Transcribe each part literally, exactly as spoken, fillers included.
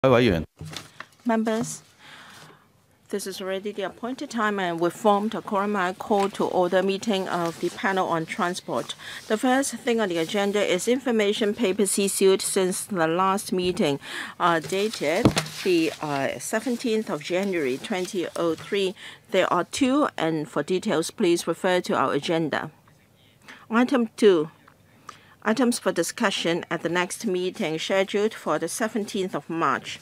Members, this is already the appointed time, and we formed a quorum. I call to order meeting of the panel on transport. The first thing on the agenda is information papers issued since the last meeting, uh, dated the uh, seventeenth of January twenty oh three. There are two, and for details, please refer to our agenda. Item two. Items for discussion at the next meeting scheduled for the seventeenth of March.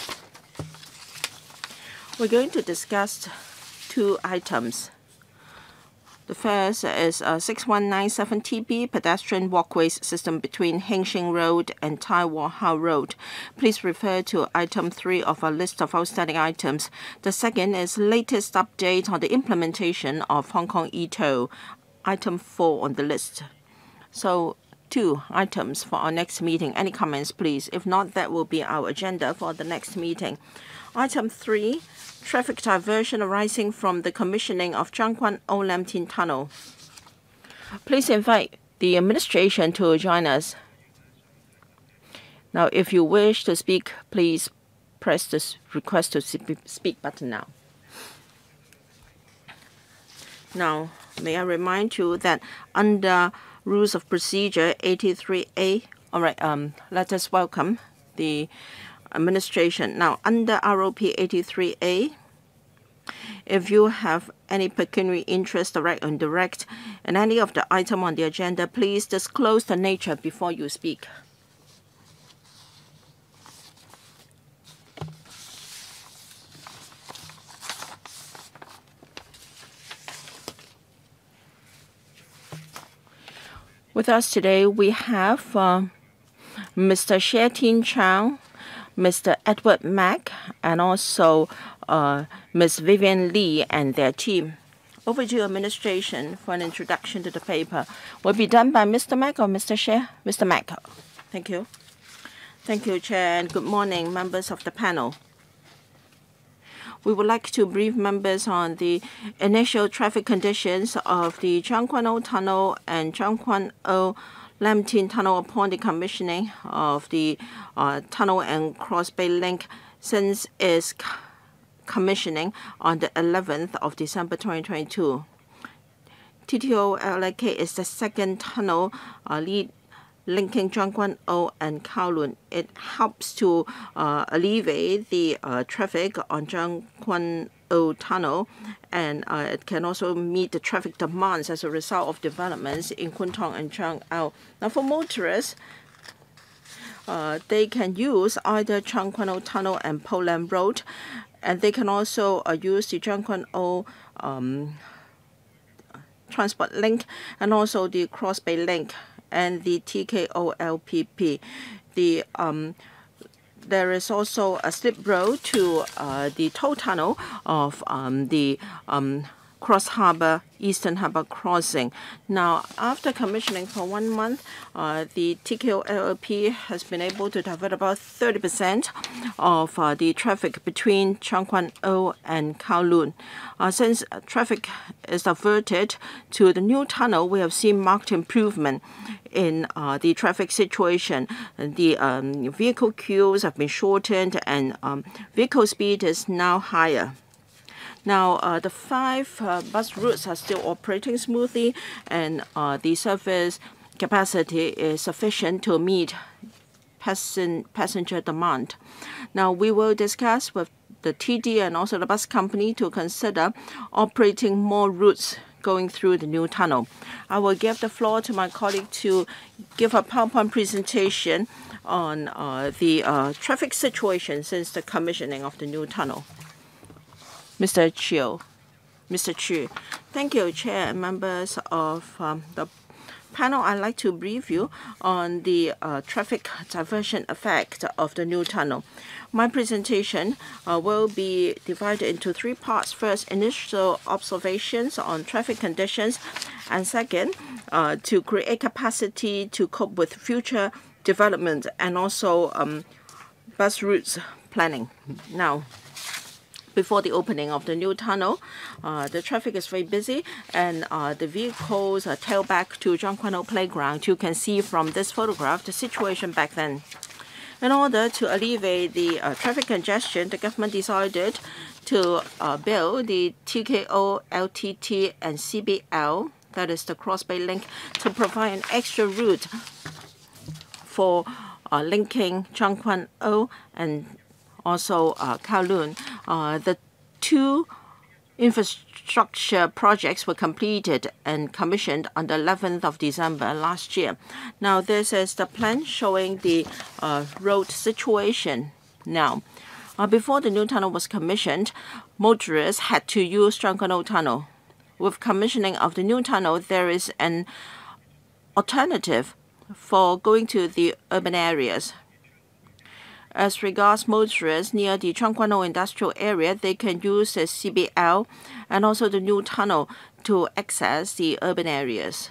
We're going to discuss two items. The first is uh, six one nine seven T B pedestrian walkways system between Hengxing Road and Tai Wo Hao Road. Please refer to item three of our list of outstanding items. The second is latest update on the implementation of Hong Kong e-toll, item four on the list. So two items for our next meeting. Any comments, please? If not, that will be our agenda for the next meeting. Item three, traffic diversion arising from the commissioning of Zhang Guan O Lam Tin Tunnel. Please invite the administration to join us. Now, if you wish to speak, please press this request to speak button now. Now, may I remind you that under Rules of Procedure eighty-three A, all right, um, let us welcome the administration. Now, under R O P eighty-three A, if you have any pecuniary interest, direct or indirect, in any of the item on the agenda, please disclose the nature before you speak. With us today, we have uh, Mister Xie Tin Chang, Mister Edward Mack, and also uh, Miz Vivian Lee and their team. Over to administration for an introduction to the paper. Will be done by Mister Mack or Mister Xie? Mister Mack. Thank you. Thank you, Chair, and good morning, members of the panel. We would like to brief members on the initial traffic conditions of the Zhang Guan O Tunnel and Zhang Guan O Lam Tin Tunnel upon the commissioning of the uh, tunnel and Cross Bay Link since its commissioning on the eleventh of December twenty twenty-two. T T O L I K is the second tunnel uh, lead linking Zhang Guan O and Kowloon. It helps to uh, alleviate the uh, traffic on Zhang Guan O Tunnel, and uh, it can also meet the traffic demands as a result of developments in Kwun Tong and Zhang Ao. Now, for motorists, uh, they can use either Zhang Guan O Tunnel and Po Lam Road, and they can also uh, use the Zhang Guan O um, Transport Link and also the Cross Bay Link and the T K O L P P. The um, there is also a slip road to uh, the toll tunnel of um, the um, Cross Harbour, Eastern Harbour Crossing. Now, after commissioning for one month, uh, the T K O L P has been able to divert about thirty percent of uh, the traffic between Zhang Guan O and Kowloon. Uh, since uh, traffic is diverted to the new tunnel, we have seen marked improvement in uh, the traffic situation. The um, vehicle queues have been shortened, and um, vehicle speed is now higher. Now, uh, the five uh, bus routes are still operating smoothly, and uh, the service capacity is sufficient to meet passen passenger demand. Now, we will discuss with the T D and also the bus company to consider operating more routes going through the new tunnel. I will give the floor to my colleague to give a PowerPoint presentation on uh, the uh, traffic situation since the commissioning of the new tunnel. Mister Chiu. Mister Chu. Thank you, Chair and members of um, the panel. I'd like to brief you on the uh, traffic diversion effect of the new tunnel. My presentation uh, will be divided into three parts. First, initial observations on traffic conditions, and second, uh, to create capacity to cope with future development, and also um, bus routes planning. Now, before the opening of the new tunnel, uh, the traffic is very busy, and uh, the vehicles are tailed back to Zhang Guan O Playground. You can see from this photograph the situation back then. In order to alleviate the uh, traffic congestion, the government decided to uh, build the T K O, L T T, and C B L, that is the Cross-Bay Link, to provide an extra route for uh, linking Tseung Kwan-o and also uh, Kowloon. Uh, the two infrastructure projects were completed and commissioned on the eleventh of December last year. Now, this is the plan showing the uh, road situation now. Uh, before the new tunnel was commissioned, motorists had to use Tseung Kwan-o Tunnel. With commissioning of the new tunnel, there is an alternative for going to the urban areas. As regards motorists near the Tseung Kwan-o industrial area, they can use the C B L and also the new tunnel to access the urban areas.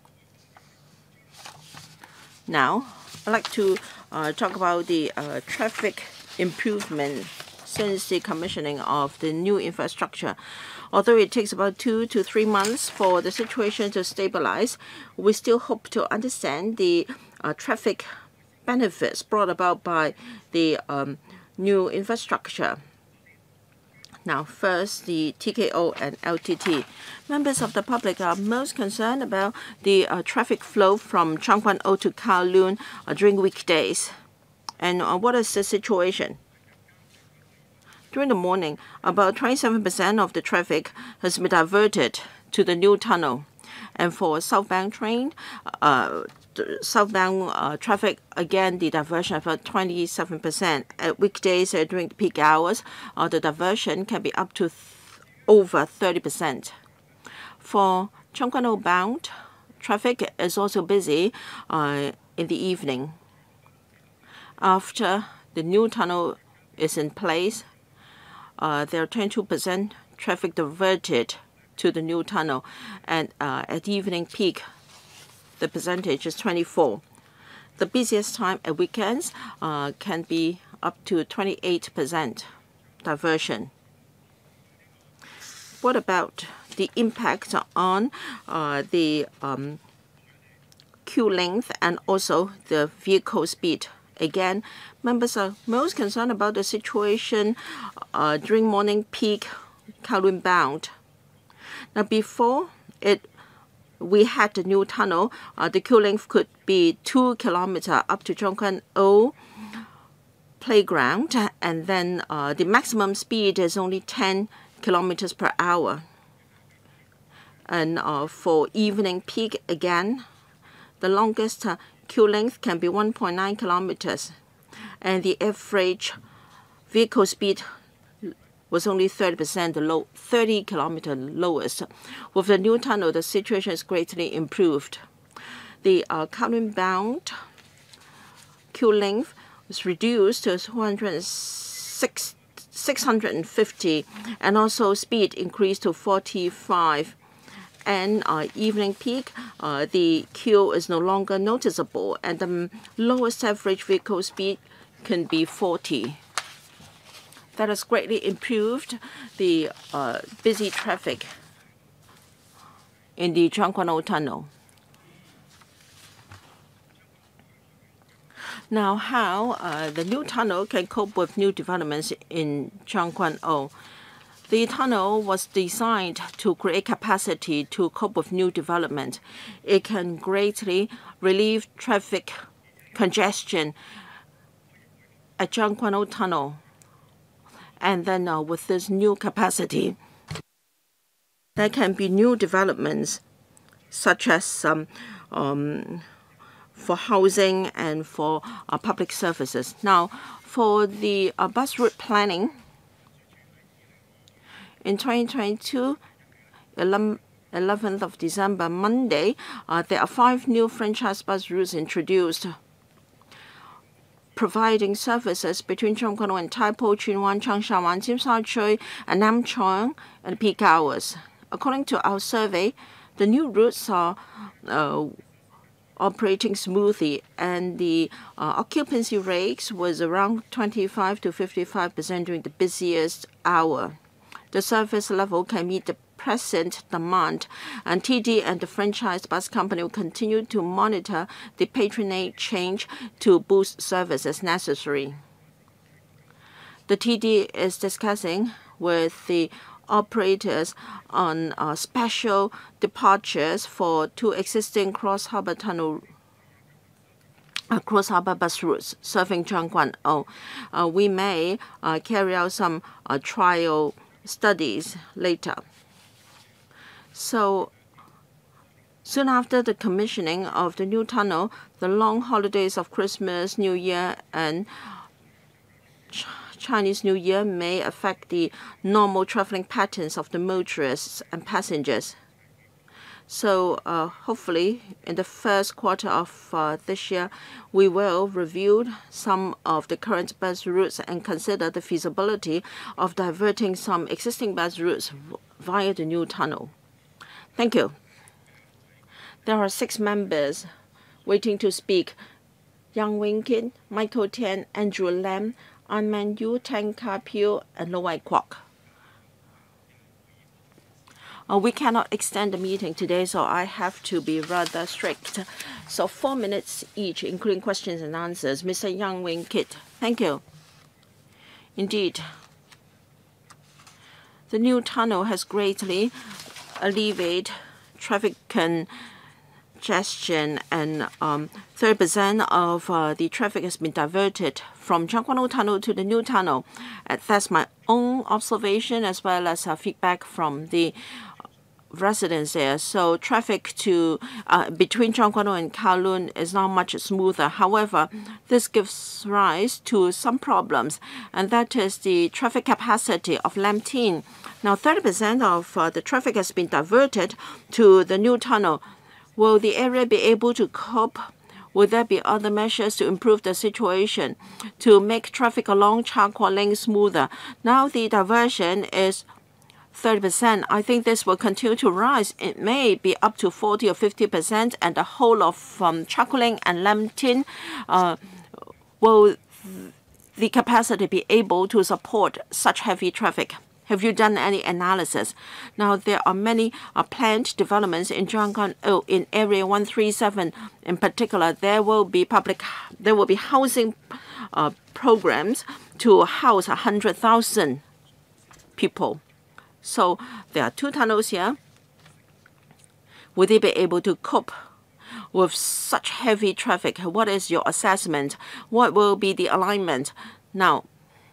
Now, I'd like to uh, talk about the uh, traffic improvement since the commissioning of the new infrastructure. Although it takes about two to three months for the situation to stabilize, we still hope to understand the uh, traffic benefits brought about by the um, new infrastructure. Now, first, the T K O and L T T. Members of the public are most concerned about the uh, traffic flow from Tseung Kwan-o to Kowloon uh, during weekdays. And uh, what is the situation? During the morning, about twenty-seven percent of the traffic has been diverted to the new tunnel. And for southbound train, uh, southbound uh, traffic, again, the diversion about twenty-seven percent. At weekdays uh, during the peak hours, uh, the diversion can be up to th over thirty percent. For Tseung Kwan-o bound, traffic is also busy uh, in the evening. After the new tunnel is in place, uh, there are twenty-two percent traffic diverted to the new tunnel, and uh, at evening peak, the percentage is twenty-four. The busiest time at weekends uh, can be up to twenty-eight percent diversion. What about the impact on uh, the um, queue length and also the vehicle speed? Again, members are most concerned about the situation uh, during morning peak Kowloon bound. Now, before it we had the new tunnel, uh, the queue length could be two kilometers up to Tseung Kwan-o playground, and then uh, the maximum speed is only ten kilometers per hour. And uh, for evening peak, again, the longest uh, queue length can be one point nine kilometers, and the average vehicle speed was only thirty percent, the low, thirty kilometer lowest. With the new tunnel, the situation is greatly improved. The uh, Kowloon bound queue length was reduced to six hundred fifty, and also speed increased to forty-five. And uh, evening peak, uh, the queue is no longer noticeable, and the lowest average vehicle speed can be forty. That has greatly improved the uh, busy traffic in the Tseung Kwan-o tunnel. Now, how uh, the new tunnel can cope with new developments in Tseung Kwan-o? The tunnel was designed to create capacity to cope with new development. It can greatly relieve traffic congestion at Tseung Kwan-o tunnel. And then uh, with this new capacity, there can be new developments, such as um, um, for housing and for uh, public services. Now, for the uh, bus route planning, in twenty twenty-two, eleventh of December, Monday, uh, there are five new franchise bus routes introduced, providing services between Tseung Kwan-o and Tai Po, Tsuen Wan, Changsha Wan, Tsim Sha Tsui, and Nam Chong at peak hours. According to our survey, the new routes are uh, operating smoothly, and the uh, occupancy rates was around twenty-five to fifty-five percent during the busiest hour. The service level can meet the present demand, and T D and the franchise bus company will continue to monitor the patronage change to boost service as necessary. The T D is discussing with the operators on uh, special departures for two existing cross-harbor tunnel uh, cross-harbor bus routes serving Zhangguanou. Uh, we may uh, carry out some uh, trial studies later. So soon after the commissioning of the new tunnel, the long holidays of Christmas, New Year, and Ch Chinese New Year may affect the normal traveling patterns of the motorists and passengers. So uh, hopefully in the first quarter of uh, this year, we will review some of the current bus routes and consider the feasibility of diverting some existing bus routes via the new tunnel. Thank you. There are six members waiting to speak. Yang Wing-Kit, Michael Tian, Andrew Lam, Anman Yu, Tang Ka-Piu, and Lo Wai Kwok. Uh, we cannot extend the meeting today, so I have to be rather strict. So four minutes each, including questions and answers. Mister Yang Wing-Kit, thank you. Indeed, the new tunnel has greatly alleviated traffic congestion, and um, thirty percent of uh, the traffic has been diverted from Zhangguanou Tunnel to the new tunnel. Uh, that's my own observation as well as uh, feedback from the residents there. So traffic to uh, between Zhangguanou and Kowloon is not much smoother. However, this gives rise to some problems, and that is the traffic capacity of Lam-Tin. Now, thirty percent of uh, the traffic has been diverted to the new tunnel. Will the area be able to cope? Will there be other measures to improve the situation, to make traffic along Cha Kwa Link smoother? Now the diversion is thirty percent. I think this will continue to rise. It may be up to forty or fifty percent, and the whole of um, Cha Kwa Link and Lam-Tin, uh, will the capacity be able to support such heavy traffic? Have you done any analysis? Now, there are many uh, planned developments in Zhangguanou, in Area one three seven in particular. There will be public, there will be housing uh, programs to house one hundred thousand people. So there are two tunnels here. Will they be able to cope with such heavy traffic? What is your assessment? What will be the alignment? Now,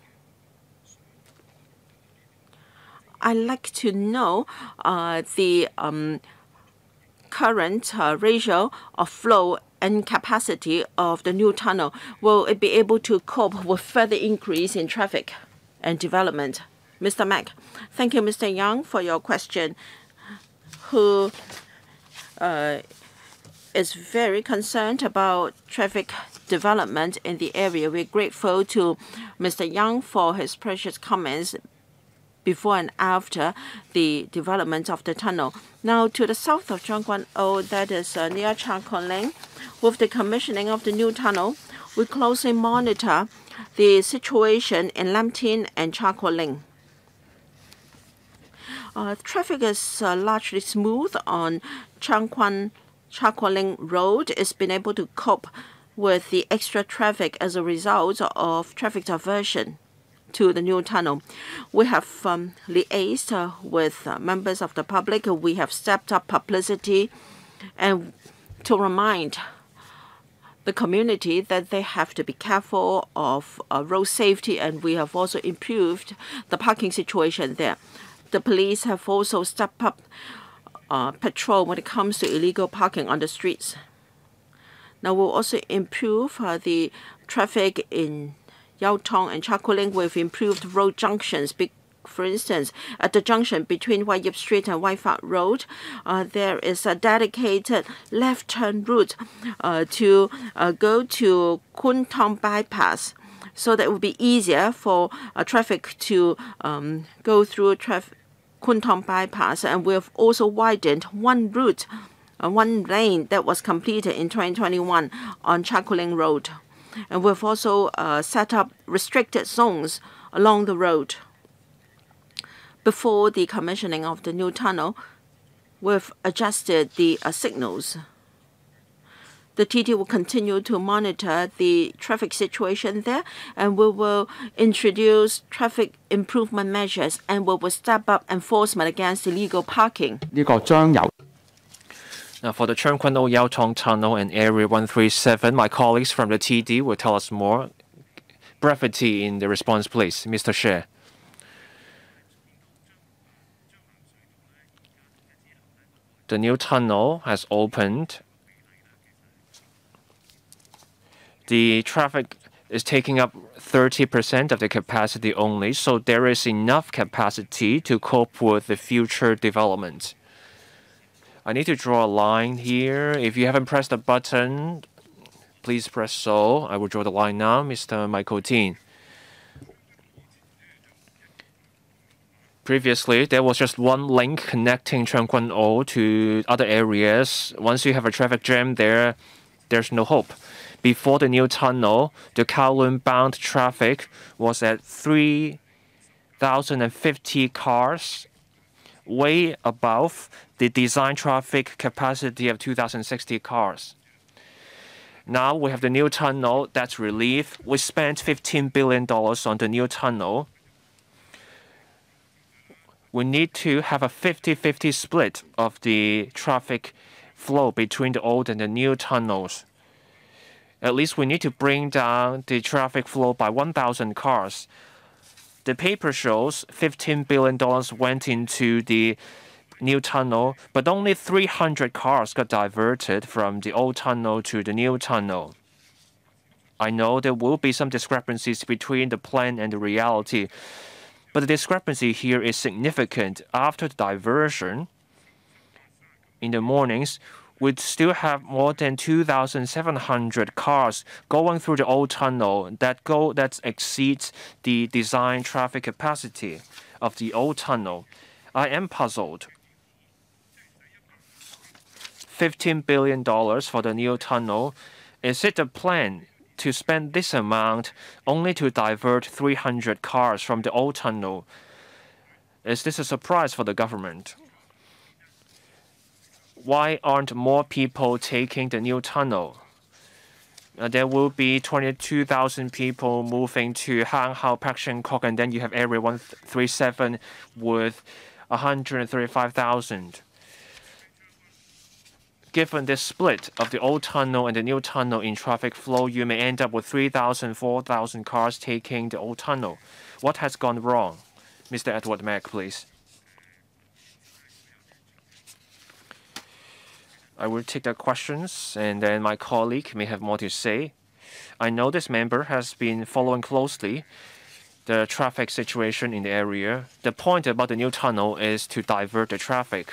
I'd like to know uh, the um, current uh, ratio of flow and capacity of the new tunnel. Will it be able to cope with further increase in traffic and development? Mister Mack, thank you, Mister Yang, for your question, who uh, is very concerned about traffic development in the area. We're grateful to Mister Yang for his precious comments before and after the development of the tunnel. Now, to the south of Zhangguanou, that is uh, near Cha Kwa Link, with the commissioning of the new tunnel, we closely monitor the situation in Lam-Tin and Cha Kwa Link. Uh, traffic is uh, largely smooth on Cha Kwa Link Road. It's been able to cope with the extra traffic as a result of traffic diversion to the new tunnel. We have um, liaised uh, with uh, members of the public. We have stepped up publicity and to remind the community that they have to be careful of uh, road safety, and we have also improved the parking situation there. The police have also stepped up uh, patrol when it comes to illegal parking on the streets. Now we'll also improve uh, the traffic in Yau Tong and Cha Kwa Link with improved road junctions. For instance, at the junction between Wai Yip Street and Wai Fat Road, uh, there is a dedicated left turn route uh, to uh, go to Kwun Tong Bypass, so that it will be easier for uh, traffic to um, go through traf Kwun Tong Bypass. And we have also widened one route, uh, one lane that was completed in twenty twenty-one on Cha Kwa Link Road. And we've also uh, set up restricted zones along the road. before the commissioning of the new tunnel, we've adjusted the uh, signals. The T T will continue to monitor the traffic situation there, and we will introduce traffic improvement measures, and we will step up enforcement against illegal parking. Now, for the Cheung Kwan O Yau Tong Tunnel and Area one three seven, my colleagues from the T D will tell us more. Brevity in the response, please. Mister She. The new tunnel has opened. The traffic is taking up thirty percent of the capacity only, so there is enough capacity to cope with the future development. I need to draw a line here. If you haven't pressed the button, please press so. I will draw the line now, Mister Michael Tin. Previously, there was just one link connecting Cheung Kwan O to other areas. Once you have a traffic jam there, there's no hope. Before the new tunnel, the Kowloon-bound traffic was at three thousand fifty cars, way above the design traffic capacity of two thousand sixty cars. Now we have the new tunnel. That's relief. We spent fifteen billion dollars on the new tunnel. We need to have a fifty fifty split of the traffic flow between the old and the new tunnels. At least we need to bring down the traffic flow by one thousand cars. The paper shows fifteen billion dollars went into the new tunnel, but only three hundred cars got diverted from the old tunnel to the new tunnel. I know there will be some discrepancies between the plan and the reality, but the discrepancy here is significant. After the diversion, in the mornings, we'd still have more than two thousand seven hundred cars going through the old tunnel that go that exceeds the design traffic capacity of the old tunnel. I am puzzled. fifteen billion dollars for the new tunnel. Is it a plan to spend this amount only to divert three hundred cars from the old tunnel? Is this a surprise for the government? Why aren't more people taking the new tunnel? Uh, there will be twenty-two thousand people moving to Hang Hao, Pak Shing Kok, and then you have Area one three seven with one hundred thirty-five thousand. Given this split of the old tunnel and the new tunnel in traffic flow, you may end up with three thousand, four thousand cars taking the old tunnel. What has gone wrong? Mister Edward Mack, please. I will take the questions, and then my colleague may have more to say. I know this member has been following closely the traffic situation in the area. The point about the new tunnel is to divert the traffic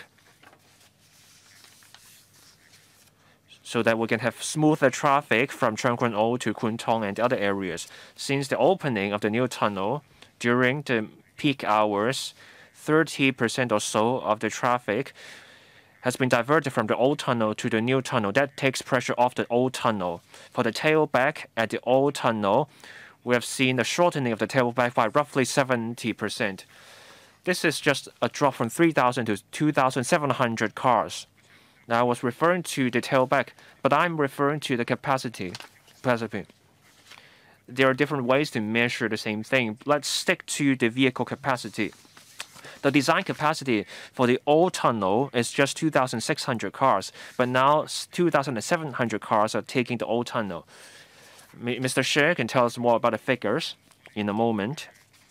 so that we can have smoother traffic from Cheung Kwan O to Kwun Tong and other areas. Since the opening of the new tunnel, during the peak hours, thirty percent or so of the traffic has been diverted from the old tunnel to the new tunnel. That takes pressure off the old tunnel. For the tailback at the old tunnel, we have seen a shortening of the tailback by roughly seventy percent. This is just a drop from three thousand to two thousand seven hundred cars. Now, I was referring to the tailback, but I'm referring to the capacity. capacity. There are different ways to measure the same thing. Let's stick to the vehicle capacity. The design capacity for the old tunnel is just two thousand six hundred cars, but now two thousand seven hundred cars are taking the old tunnel. Mister She can tell us more about the figures in a moment.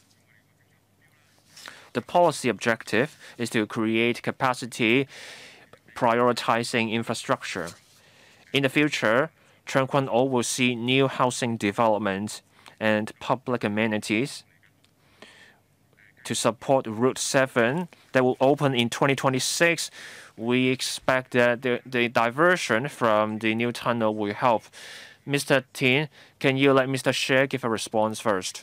The policy objective is to create capacity, prioritizing infrastructure. In the future, Cheung Kwan O will see new housing development and public amenities to support Route seven that will open in twenty twenty-six. We expect that the, the diversion from the new tunnel will help. Mister Tin, can you let Mister She give a response first?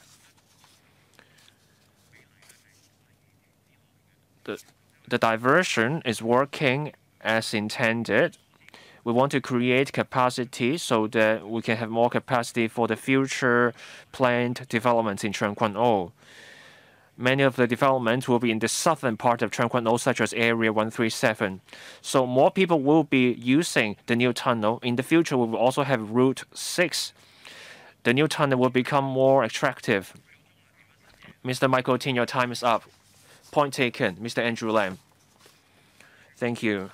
The, the diversion is working as intended. We want to create capacity so that we can have more capacity for the future planned developments in Cheung Kwan O. Many of the developments will be in the southern part of Cheng Kung O, such as Area one three seven. So more people will be using the new tunnel. In the future, we will also have Route six. The new tunnel will become more attractive. Mister Michael Tin, your time is up. Point taken. Mister Andrew Lam. Thank you.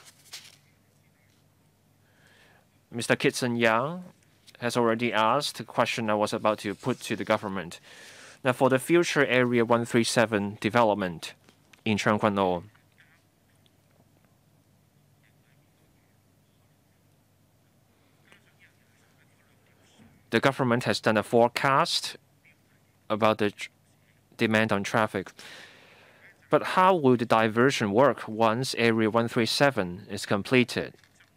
Mister Kitson Yang has already asked the question I was about to put to the government. Now, for the future Area one three seven development in Cheng Kung O, the government has done a forecast about the demand on traffic. But how will the diversion work once Area one three seven is completed?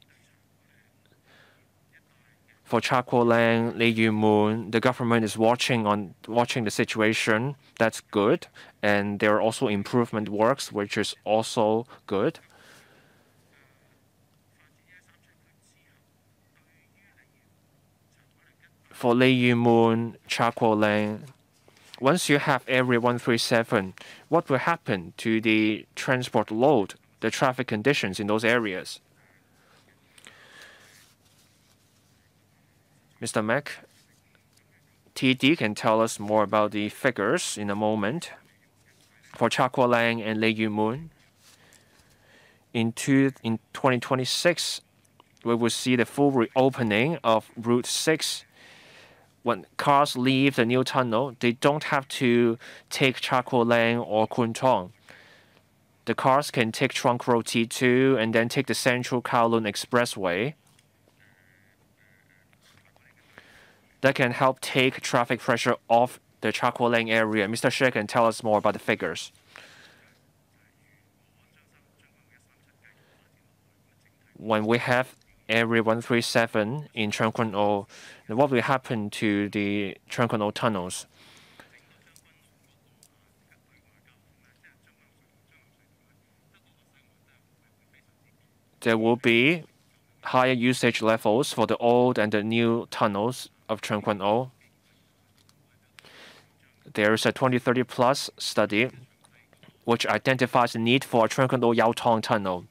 For Cha Kuo Lang, Lei Yu Moon, the government is watching on watching the situation. That's good, and there are also improvement works, which is also good. For Lei Yu Moon, Cha Kuo Lang, once you have Area one three seven, what will happen to the transport load, the traffic conditions in those areas? Mister Mack, T D can tell us more about the figures in a moment. For Cha Kuo Lang and Lei Yu Moon, in, two, in twenty twenty-six, we will see the full reopening of Route six. When cars leave the new tunnel, they don't have to take Cha Kuo Lang or Kwun Tong. The cars can take Trunk Road T two and then take the Central Kowloon Expressway. That can help take traffic pressure off the Cha Kuo Lang area. Mister She can tell us more about the figures. When we have Area one three seven in Cheng Kung O, what will happen to the Cheng Kung O tunnels? There will be higher usage levels for the old and the new tunnels of Cheng Kung O. There is a twenty thirty plus study which identifies the need for a Cheng Kung O Yao Tong tunnel.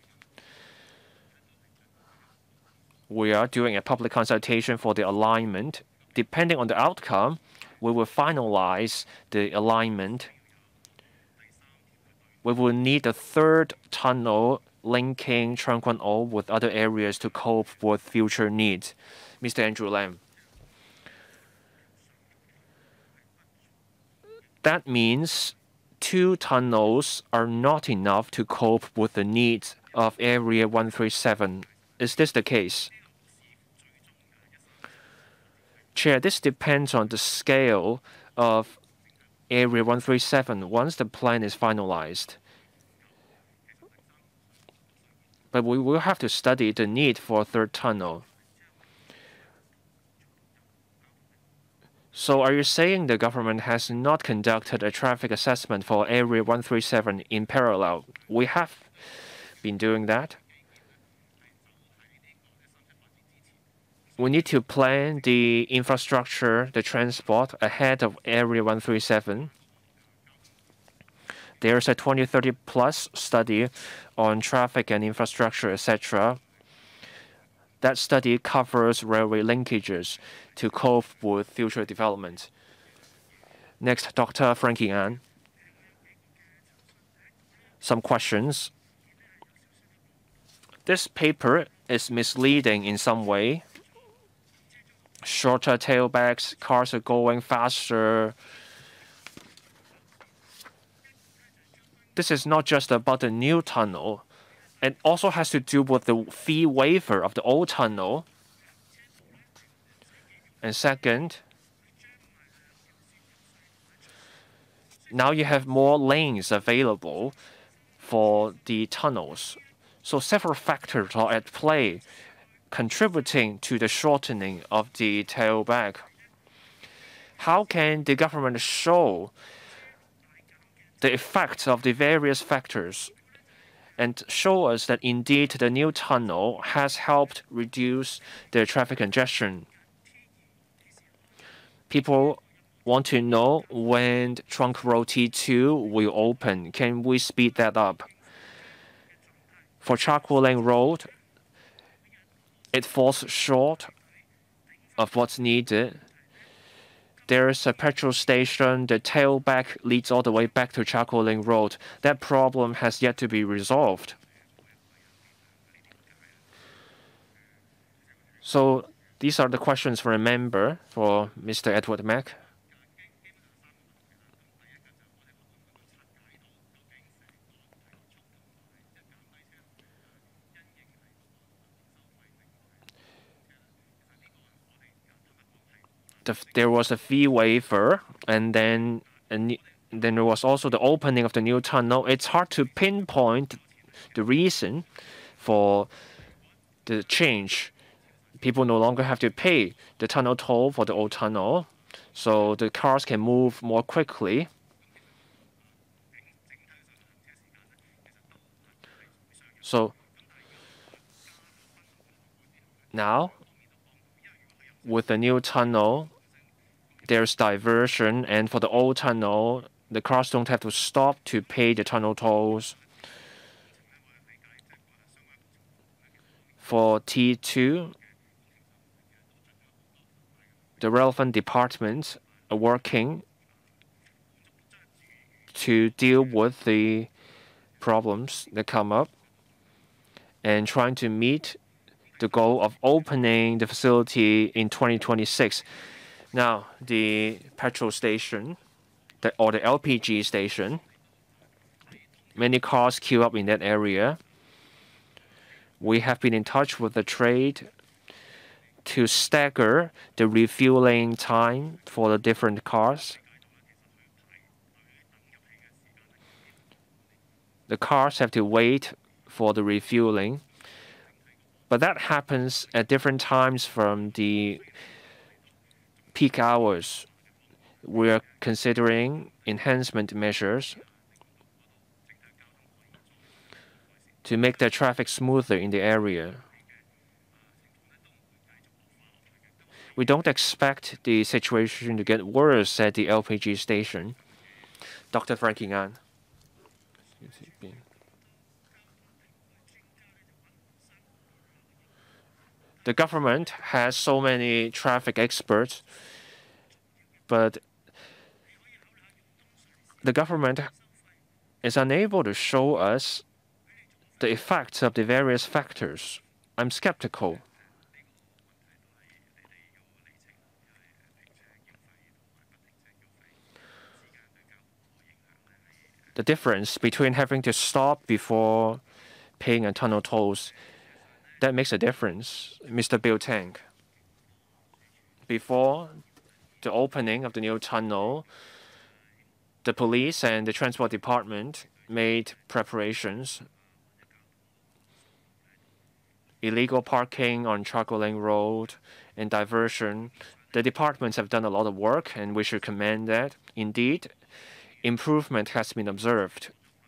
We are doing a public consultation for the alignment. Depending on the outcome, we will finalize the alignment. We will need a third tunnel linking Cheng Kung O with other areas to cope with future needs. Mister Andrew Lam. That means two tunnels are not enough to cope with the needs of Area one three seven. Is this the case? Chair, this depends on the scale of Area one three seven once the plan is finalized. But we will have to study the need for a third tunnel. So are you saying the government has not conducted a traffic assessment for Area one three seven in parallel? We have been doing that. We need to plan the infrastructure, the transport ahead of Area one three seven. There's a twenty thirty plus study on traffic and infrastructure, et cetera. That study covers railway linkages to cope with future development. Next, Doctor Frankie An. Some questions. This paper is misleading in some way. Shorter tailbacks, cars are going faster. This is not just about the new tunnel. It also has to do with the fee waiver of the old tunnel. And second, now you have more lanes available for the tunnels. So several factors are at play, contributing to the shortening of the tailback. How can the government show the effects of the various factors and show us that indeed the new tunnel has helped reduce the traffic congestion? People want to know when Trunk Road T two will open. Can we speed that up? For Chak Link Road, it falls short of what's needed. There's a petrol station. The tailback leads all the way back to Chak Link Road. That problem has yet to be resolved. So these are the questions for a member, for Mister Edward Mack. The, there was a fee waiver, and then and then there was also the opening of the new tunnel. It's hard to pinpoint the reason for the change. People no longer have to pay the tunnel toll for the old tunnel, so the cars can move more quickly. So now, with the new tunnel, there's diversion, and for the old tunnel, the cars don't have to stop to pay the tunnel tolls. For T two, the relevant departments are working to deal with the problems that come up and trying to meet the goal of opening the facility in twenty twenty-six. Now, the petrol station, the, or the L P G station, many cars queue up in that area. We have been in touch with the trade to stagger the refueling time for the different cars. The cars have to wait for the refueling, but that happens at different times from the peak hours. We are considering enhancement measures to make the traffic smoother in the area. We don't expect the situation to get worse at the L P G station. Doctor Frankie Ngan. The government has so many traffic experts, but the government is unable to show us the effects of the various factors. I'm skeptical. The difference between having to stop before paying a tunnel tolls, that makes a difference, Mister Bill Tang. Before the opening of the new tunnel, the police and the transport department made preparations. Illegal parking on Chak Link Road and diversion. The departments have done a lot of work, and we should commend that. Indeed, improvement has been observed.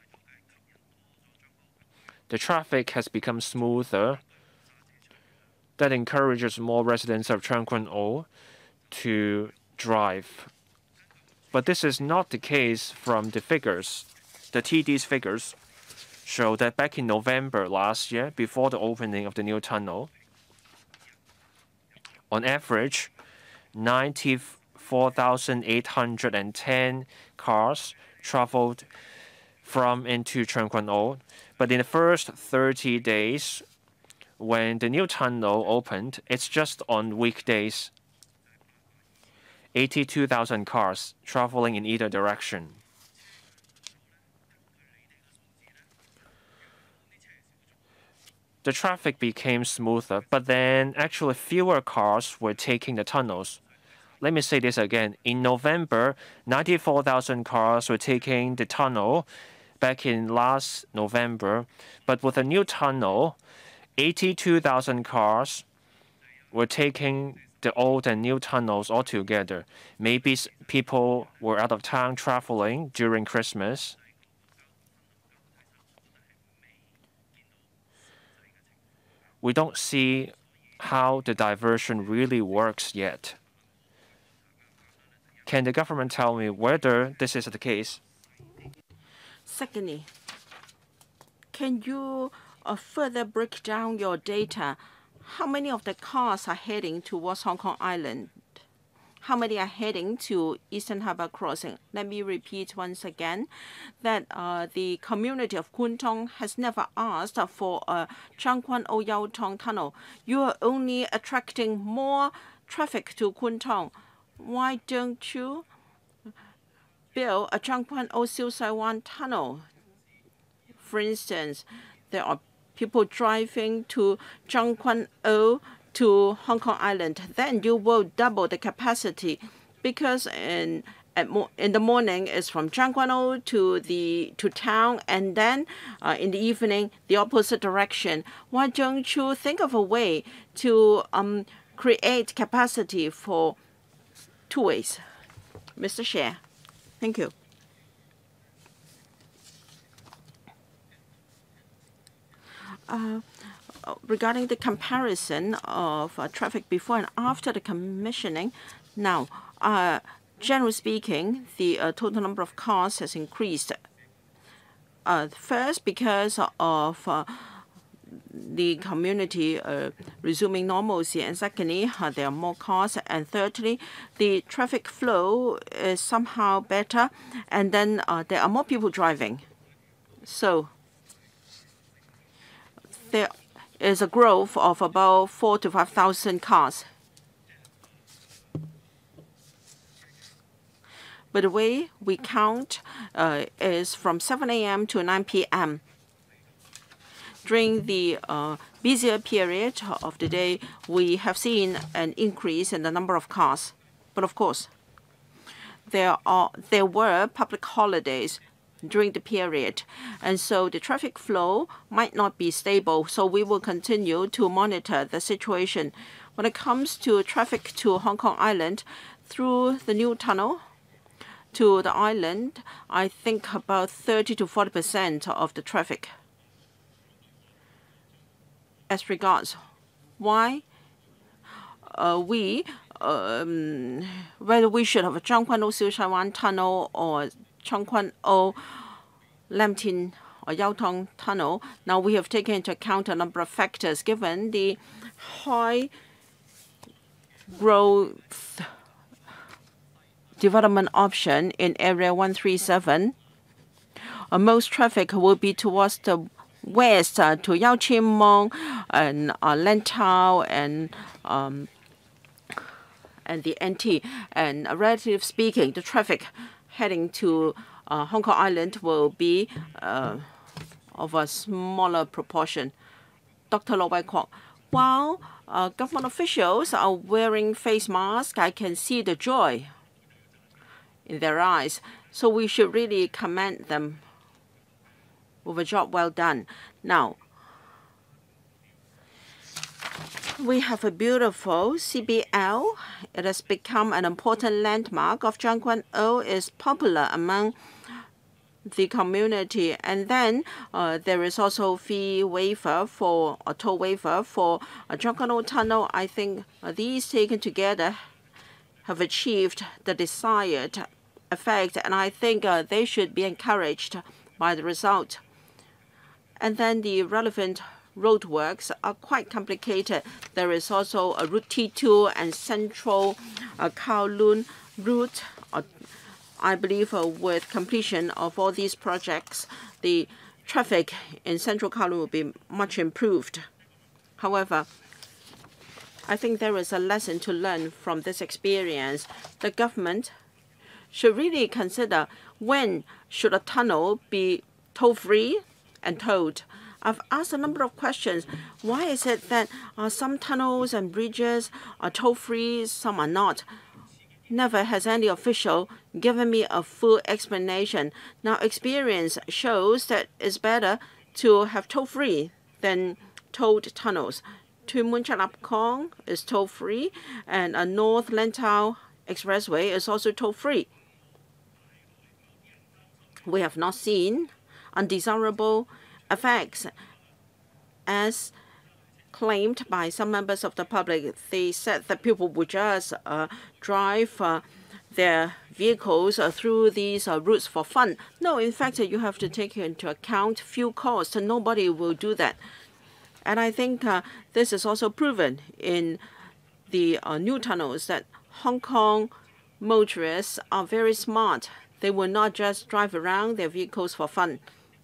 The traffic has become smoother. That encourages more residents of Tseung Kwan O to drive. But this is not the case from the figures. The T D's figures show that back in November last year, before the opening of the new tunnel, on average, ninety-four thousand eight hundred ten cars traveled from and to Tseung Kwan O. But in the first thirty days, when the new tunnel opened, it's just on weekdays, eighty-two thousand cars traveling in either direction. The traffic became smoother, but then actually fewer cars were taking the tunnels. Let me say this again. In November, ninety-four thousand cars were taking the tunnel back in last November. But with the new tunnel, eighty-two thousand cars were taking the old and new tunnels all together. Maybe people were out of town traveling during Christmas. We don't see how the diversion really works yet. Can the government tell me whether this is the case? Secondly, can you uh, further break down your data? How many of the cars are heading towards Hong Kong Island? How many are heading to Eastern Harbour Crossing? Let me repeat once again that uh, the community of Kwun Tong has never asked for a Tseung Kwan O Yau Tong tunnel. You are only attracting more traffic to Kwun Tong. Why don't you build a Tseung Kwan O Siu Sai Wan tunnel? For instance, there are people driving to Tseung Kwan O to Hong Kong Island. Then you will double the capacity, because in at mo in the morning it's from Tseung Kwan O to the to town, and then uh, in the evening the opposite direction. Why don't you think of a way to um, create capacity for two ways, Mister Xie? Thank you. Uh, regarding the comparison of uh, traffic before and after the commissioning, now, uh, generally speaking, the uh, total number of cars has increased. Uh, first, because of uh, the community uh, resuming normalcy, and secondly, uh, there are more cars, and thirdly, the traffic flow is somehow better, and then uh, there are more people driving. So there is a growth of about four to five thousand cars. But the way we count uh, is from seven A M to nine P M During the uh, busier period of the day, we have seen an increase in the number of cars. But of course, there are there were public holidays during the period, and so the traffic flow might not be stable. So we will continue to monitor the situation. When it comes to traffic to Hong Kong Island through the new tunnel to the island, I think about thirty to forty percent of the traffic. As regards why uh, we um, whether we should have a Tseung Kwan O Siu Sai Wan tunnel or Tseung Kwan O Lam Tin or Yau Tong tunnel, now we have taken into account a number of factors. Given the high growth development option in Area one three seven, uh, most traffic will be towards the west uh, to Yau Chim Mong and uh, Lantau and um, and the N T. And uh, relatively speaking, the traffic heading to uh, Hong Kong Island will be uh, of a smaller proportion. Doctor Lo Wai Kwok, while uh, government officials are wearing face masks, I can see the joy in their eyes. So we should really commend them with a job well done. Now, we have a beautiful C B L. It has become an important landmark of Tseung Kwan O. Is popular among the community. And then uh, there is also fee waiver for a toll waiver for a Tseung Kwan O tunnel. I think uh, these taken together have achieved the desired effect, and I think uh, they should be encouraged by the result. And then the relevant roadworks are quite complicated. There is also a Route T two and Central uh, Kowloon route. Uh, I believe uh, with completion of all these projects, the traffic in Central Kowloon will be much improved. However, I think there is a lesson to learn from this experience. The government should really consider when should a tunnel be toll-free and tolled. I've asked a number of questions. Why is it that uh, some tunnels and bridges are toll-free, some are not? Never has any official given me a full explanation. Now, experience shows that it's better to have toll-free than tolled tunnels. Tuen Mun Chat Lap Kong is toll-free, and a North Lantau Expressway is also toll-free. We have not seen undesirable effects as claimed by some members of the public. They said that people would just uh, drive uh, their vehicles uh, through these uh, routes for fun. No, in fact, uh, you have to take into account fuel costs, and nobody will do that. And I think uh, this is also proven in the uh, new tunnels that Hong Kong motorists are very smart. They will not just drive around their vehicles for fun.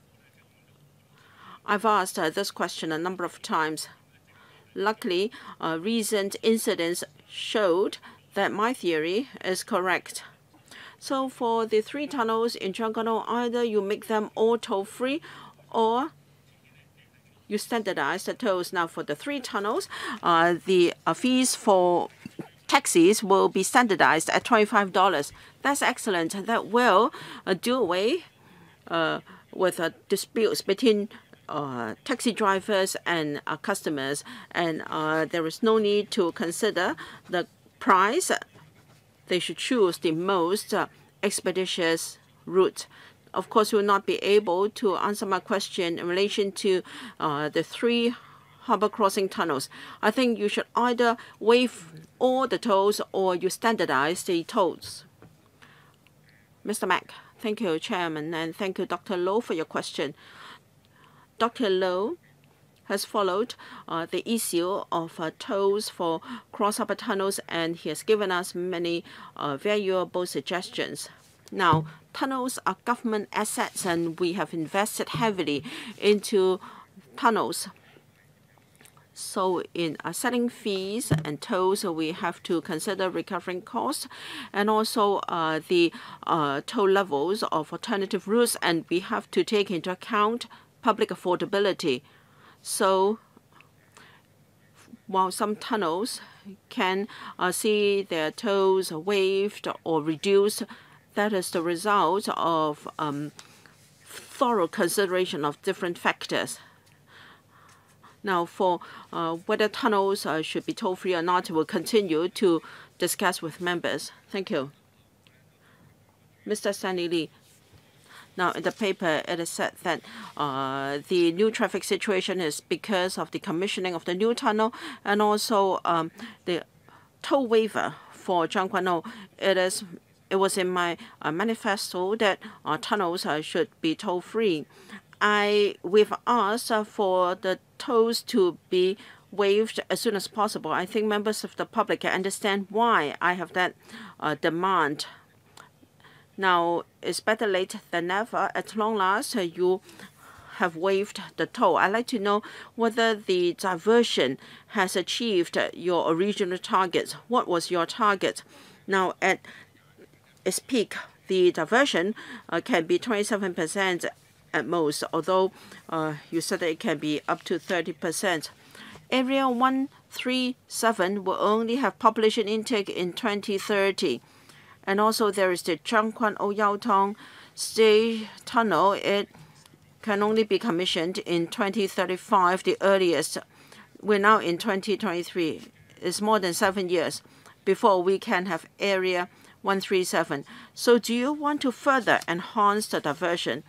I've asked uh, this question a number of times. Luckily, uh, recent incidents showed that my theory is correct. So for the three tunnels in Tseung Kwan O, either you make them all toll-free or you standardize the tolls. Now for the three tunnels, uh, the uh, fees for taxis will be standardized at twenty-five dollars. That's excellent. That will uh, do away uh, with uh, disputes between uh, taxi drivers and uh, customers, and uh, there is no need to consider the price. They should choose the most uh, expeditious route. Of course, you will not be able to answer my question in relation to uh, the three harbor crossing tunnels. I think you should either waive all the tolls or you standardize the tolls. Mister Mack, thank you, Chairman, and thank you, Doctor Low, for your question. Doctor Low has followed uh, the issue of uh, tolls for cross-harbor tunnels, and he has given us many uh, valuable suggestions. Now, tunnels are government assets, and we have invested heavily into tunnels. So in uh, setting fees and tolls, uh, we have to consider recovering costs and also uh, the uh, toll levels of alternative routes, and we have to take into account public affordability. So while some tunnels can uh, see their tolls waived or reduced, that is the result of um, thorough consideration of different factors. Now, for uh, whether tunnels uh, should be toll-free or not, we'll continue to discuss with members. Thank you. Mister Stanley Lee. Now, in the paper, it is said that uh, the new traffic situation is because of the commissioning of the new tunnel and also um, the toll waiver for Tseung Kwan O. It is It was in my uh, manifesto that uh, tunnels uh, should be toll-free. I we've asked uh, for the tolls to be waived as soon as possible. I think members of the public can understand why I have that uh, demand. Now, it's better late than never. At long last, uh, you have waived the toll. I'd like to know whether the diversion has achieved uh, your original targets. What was your target? Now, at its peak, the diversion uh, can be twenty-seven percent at most, although uh, you said that it can be up to thirty percent. Area one three seven will only have population intake in twenty thirty. And also there is the Tseung Kwan O Yau Tong State Tunnel. It can only be commissioned in twenty thirty-five, the earliest. We're now in twenty twenty-three. It's more than seven years before we can have Area one three seven. So do you want to further enhance the diversion?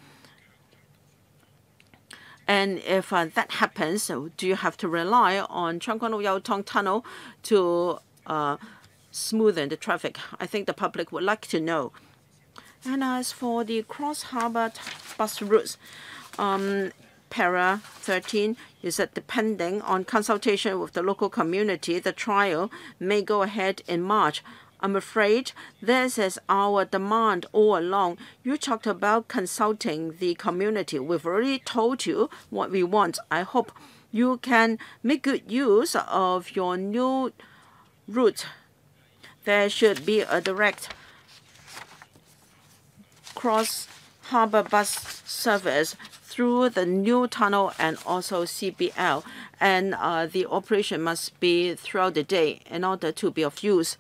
And if uh, that happens, do you have to rely on Tseung Kwan O Yau Tong Tunnel to uh, smoothen the traffic? I think the public would like to know. And as for the cross-harbor bus routes, um, para thirteen is that depending on consultation with the local community, the trial may go ahead in March. I'm afraid this is our demand all along. You talked about consulting the community. We've already told you what we want. I hope you can make good use of your new route. There should be a direct cross-harbor bus service through the new tunnel and also C B L. And uh, the operation must be throughout the day in order to be of use.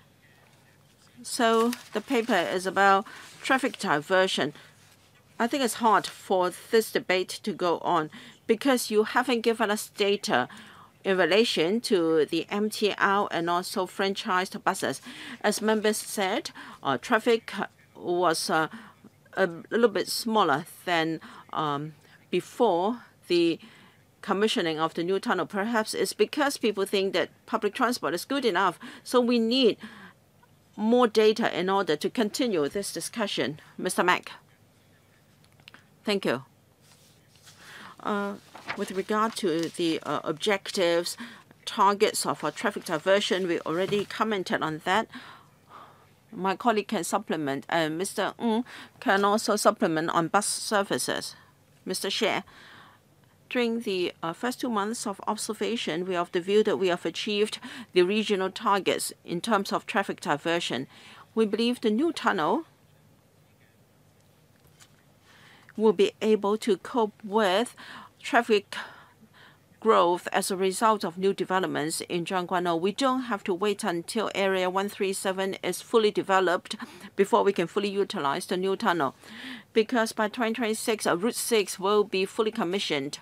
So the paper is about traffic diversion. I think it's hard for this debate to go on because you haven't given us data in relation to the M T R and also franchised buses. As members said, uh, traffic was uh, a little bit smaller than um, before the commissioning of the new tunnel. Perhaps it's because people think that public transport is good enough. So we need more data in order to continue this discussion. Mister Mack. Thank you. Uh, with regard to the uh, objectives, targets of our traffic diversion, we already commented on that. My colleague can supplement, and Mister Ng can also supplement on bus services. Mister Xie, during the uh, first two months of observation, we are of the view that we have achieved the regional targets in terms of traffic diversion. We believe the new tunnel will be able to cope with traffic growth as a result of new developments in Zhangguanou. We don't have to wait until Area one three seven is fully developed before we can fully utilize the new tunnel, because by twenty twenty-six, uh, Route six will be fully commissioned.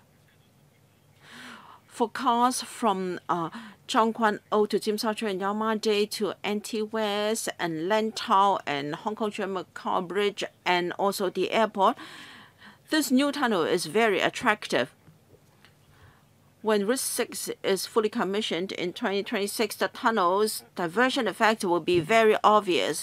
For cars from uh, Zhangguanou to Tsim Sha Tsui and Yau Ma Tei to N T West and Lantau and Hong Kong Macau Bridge and also the airport, this new tunnel is very attractive. When Route six is fully commissioned in twenty twenty-six, the tunnel's diversion effect will be very obvious.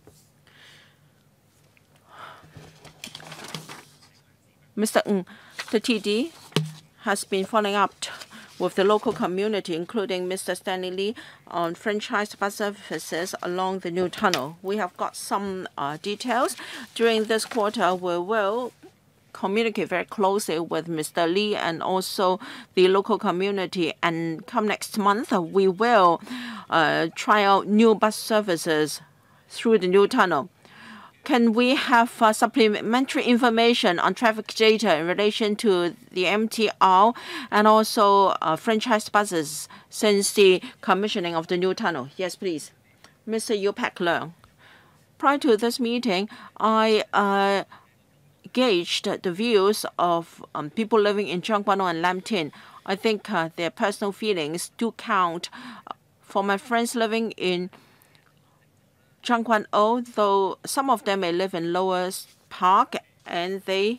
Mister Ng, the T D has been following up with the local community, including Mister Stanley Lee, on franchised bus services along the new tunnel. We have got some uh, details. During this quarter, we will communicate very closely with Mister Lee and also the local community. And come next month, we will uh, try out new bus services through the new tunnel. Can we have uh, supplementary information on traffic data in relation to the M T R and also uh, franchised buses since the commissioning of the new tunnel? Yes, please. Mister Yu Pak Leung. Prior to this meeting, I uh, gauged the views of um, people living in Zhangguanou and Lam Tin. I think uh, their personal feelings do count. For my friends living in Zhangguanou, though some of them may live in Lower Park, and they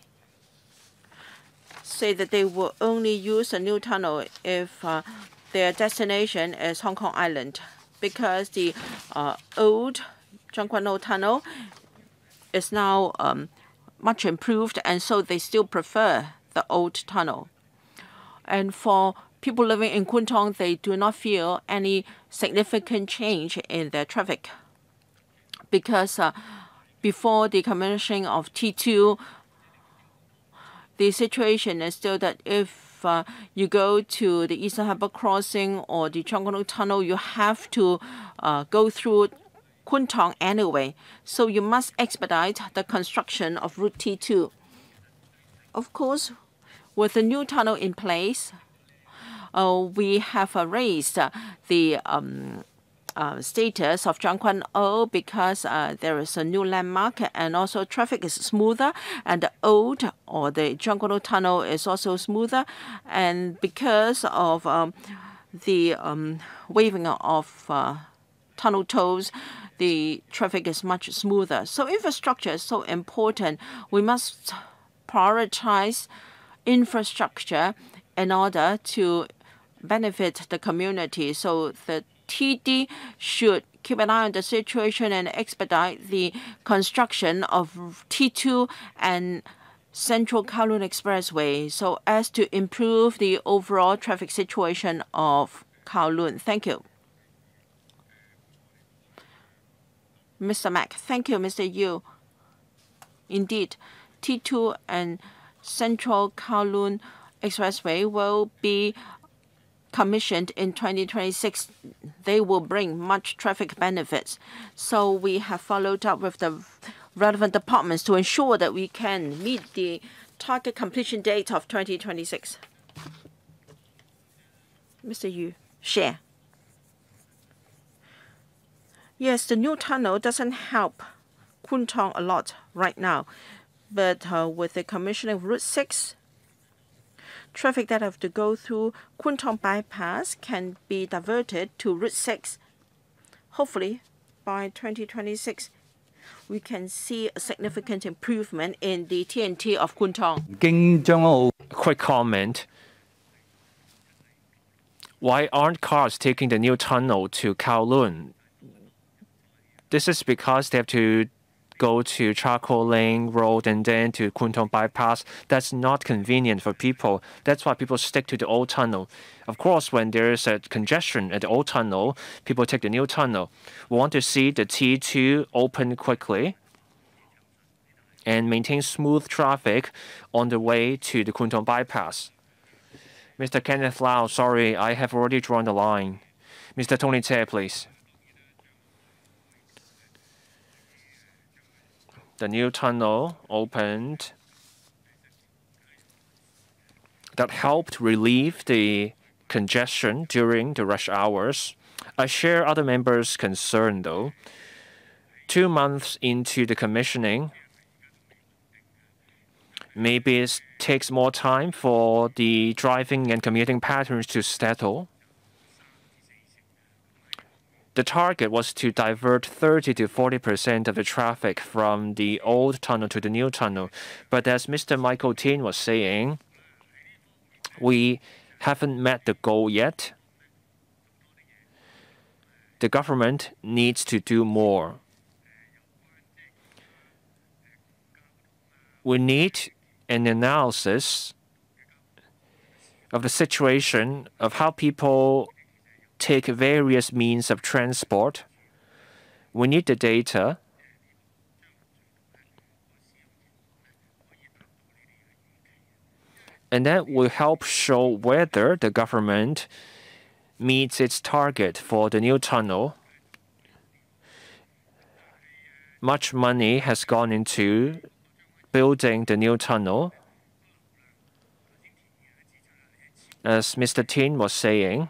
say that they will only use a new tunnel if uh, their destination is Hong Kong Island, because the uh, old Zhangguanou tunnel is now um, much improved, and so they still prefer the old tunnel. And for people living in Kwun Tong, they do not feel any significant change in their traffic, because uh, before the commissioning of T two, the situation is still that if uh, you go to the Eastern Harbour Crossing or the Zhangguanou Tunnel, you have to uh, go through Kwun Tong anyway. So you must expedite the construction of Route T two. Of course, with the new tunnel in place, uh, we have uh, raised uh, the um, uh, status of Zhangguanou because uh, there is a new landmark, and also traffic is smoother, and the old or the Zhangguanou tunnel is also smoother, and because of um, the um, waiving of uh, tunnel tolls, the traffic is much smoother. So infrastructure is so important. We must prioritize infrastructure in order to benefit the community. So the T D should keep an eye on the situation and expedite the construction of T two and Central Kowloon Expressway so as to improve the overall traffic situation of Kowloon. Thank you. Mister Mack. Thank you, Mister Yu. Indeed, T two and Central Kowloon Expressway will be commissioned in twenty twenty-six. They will bring much traffic benefits. So we have followed up with the relevant departments to ensure that we can meet the target completion date of twenty twenty-six. Mister Yu, share. Yes, the new tunnel doesn't help Kwun Tong a lot right now, but uh, with the commissioning of Route six, traffic that have to go through Kwun Tong bypass can be diverted to Route six. Hopefully, by twenty twenty-six, we can see a significant improvement in the T N T of Kwun Tong. Quick comment. Why aren't cars taking the new tunnel to Kowloon? This is because they have to go to Charcoal Link Road and then to Kwun Tong Bypass. That's not convenient for people. That's why people stick to the old tunnel. Of course, when there is a congestion at the old tunnel, people take the new tunnel. We want to see the T two open quickly and maintain smooth traffic on the way to the Kwun Tong Bypass. Mister Kenneth Lau, sorry, I have already drawn the line. Mister Tony Tse, please. The new tunnel opened that helped relieve the congestion during the rush hours. I share other members' concern, though. Two months into the commissioning, maybe it takes more time for the driving and commuting patterns to settle. The target was to divert thirty to forty percent of the traffic from the old tunnel to the new tunnel. But as Mister Michael Tin was saying, we haven't met the goal yet. The government needs to do more. We need an analysis of the situation of how people take various means of transport. We need the data. And that will help show whether the government meets its target for the new tunnel. Much money has gone into building the new tunnel. As Mister Tin was saying,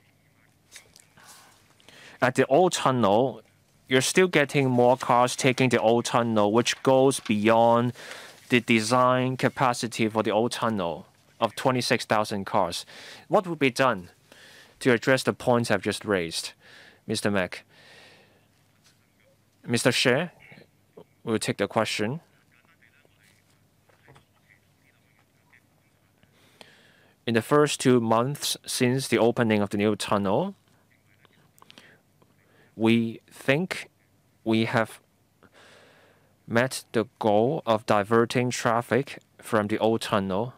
at the old tunnel, you're still getting more cars taking the old tunnel, which goes beyond the design capacity for the old tunnel of twenty-six thousand cars. What would be done to address the points I've just raised? Mister Mack. Mister She will take the question. In the first two months since the opening of the new tunnel, we think we have met the goal of diverting traffic from the old tunnel.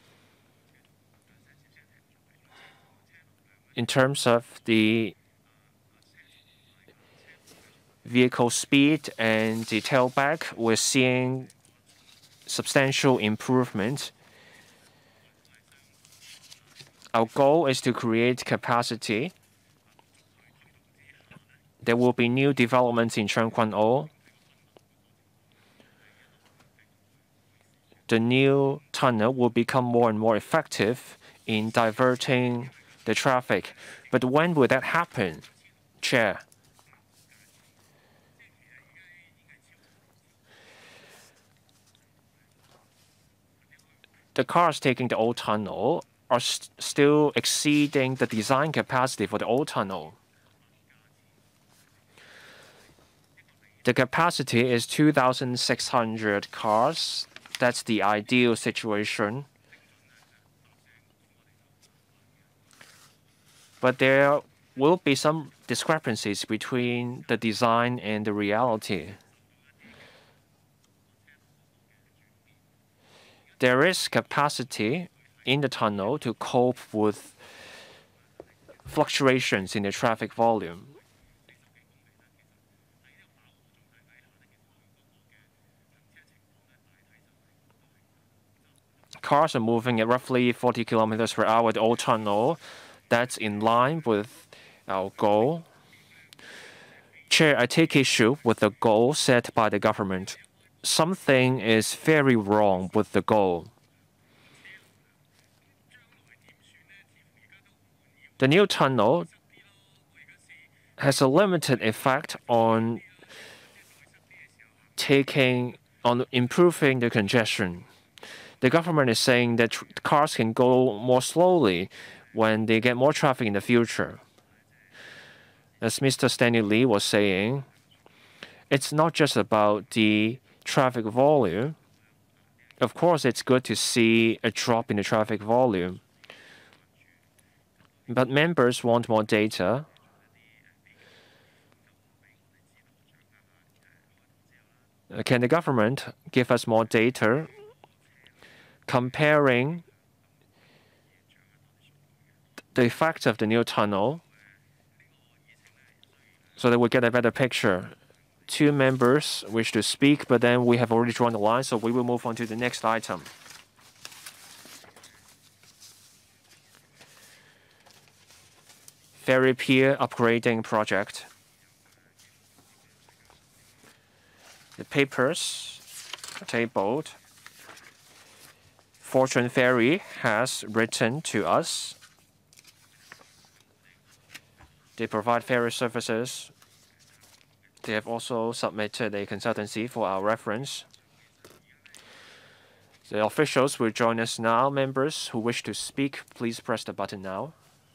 In terms of the vehicle speed and the tailback, we're seeing substantial improvement. Our goal is to create capacity. There will be new developments in Tseung Kwan O. The new tunnel will become more and more effective in diverting the traffic. But when will that happen, Chair? The cars taking the old tunnel are st still exceeding the design capacity for the old tunnel. The capacity is two thousand six hundred cars. That's the ideal situation. But there will be some discrepancies between the design and the reality. There is capacity in the tunnel to cope with fluctuations in the traffic volume. Cars are moving at roughly forty kilometers per hour at the old tunnel. That's in line with our goal. Chair, I take issue with the goal set by the government. Something is very wrong with the goal. The new tunnel has a limited effect on taking on improving the congestion. The government is saying that cars can go more slowly when they get more traffic in the future. As Mister Stanley Lee was saying, it's not just about the traffic volume. Of course, it's good to see a drop in the traffic volume. But members want more data. Uh, Can the government give us more data comparing the effects of the new tunnel so that we get a better picture? Two members wish to speak, but then we have already drawn the line, so we will move on to the next item. Ferry pier upgrading project. The papers are tabled. Fortune Ferry has written to us. They provide ferry services. They have also submitted a consultancy for our reference. The officials will join us now. Members who wish to speak, please press the button now.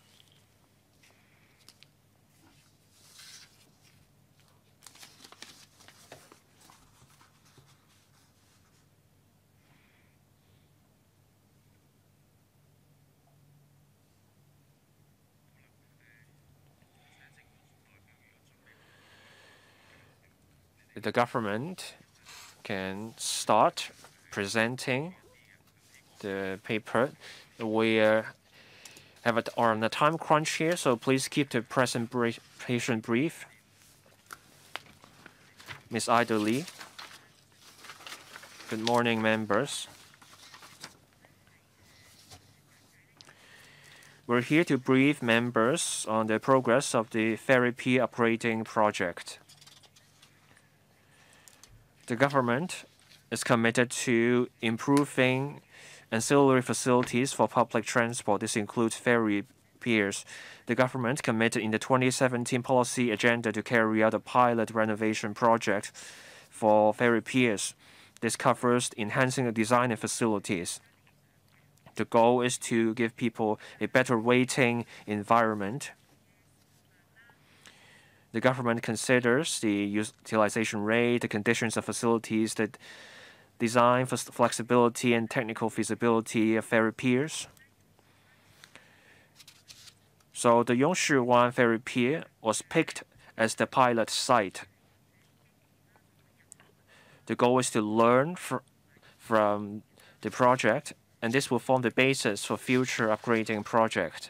The government can start presenting the paper. We uh, have it on a time crunch here, so please keep the presentation brief. Miz Ida Lee. Good morning, members. We're here to brief members on the progress of the ferry pier upgrading project. The government is committed to improving ancillary facilities for public transport. This includes ferry piers. The government committed in the twenty seventeen policy agenda to carry out a pilot renovation project for ferry piers. This covers enhancing the design and facilities. The goal is to give people a better waiting environment. The government considers the utilization rate, the conditions of facilities, the design for flexibility and technical feasibility of ferry piers. So the Yongshiwan Ferry Pier was picked as the pilot site. The goal is to learn fr from the project, and this will form the basis for future upgrading project.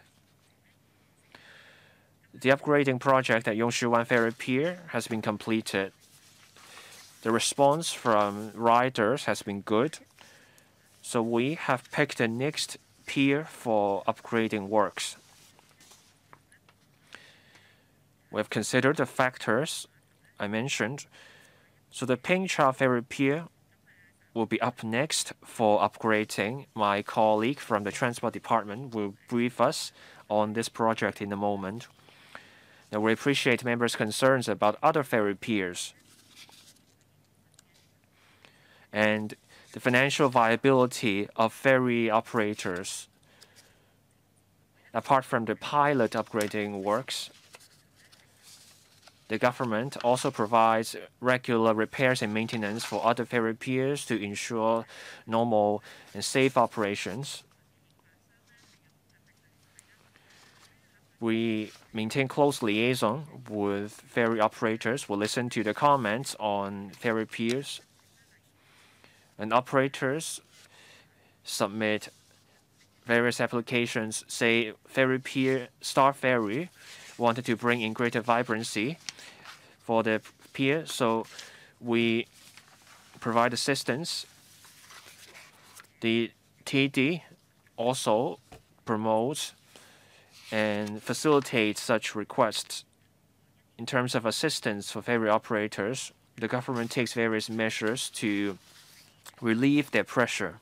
The upgrading project at Yongshiwan Ferry Pier has been completed. The response from riders has been good, so we have picked the next pier for upgrading works. We have considered the factors I mentioned, so the Pingcha Ferry Pier will be up next for upgrading. My colleague from the Transport Department will brief us on this project in a moment. Now, we appreciate members' concerns about other ferry piers and the financial viability of ferry operators. Apart from the pilot upgrading works, the government also provides regular repairs and maintenance for other ferry piers to ensure normal and safe operations. We maintain close liaison with ferry operators. We listen to the comments on ferry piers. And operators submit various applications. Say, ferry pier, Star Ferry wanted to bring in greater vibrancy for the pier, so we provide assistance. The T D also promotes and facilitates such requests. In terms of assistance for ferry operators, the government takes various measures to relieve their pressure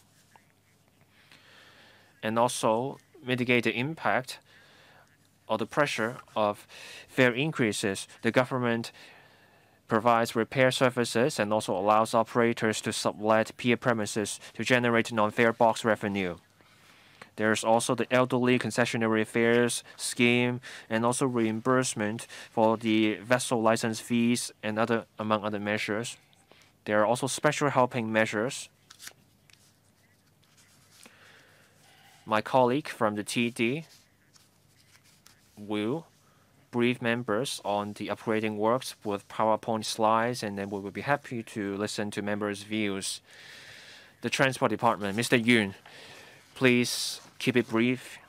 and also mitigate the impact or the pressure of fare increases. The government provides repair services and also allows operators to sublet pier premises to generate non-fare box revenue. There's also the elderly concessionary fares scheme and also reimbursement for the vessel license fees and other, among other measures. There are also special helping measures. My colleague from the T D will brief members on the upgrading works with PowerPoint slides, and then we will be happy to listen to members' views. The Transport Department, Mister Yun, please keep it brief.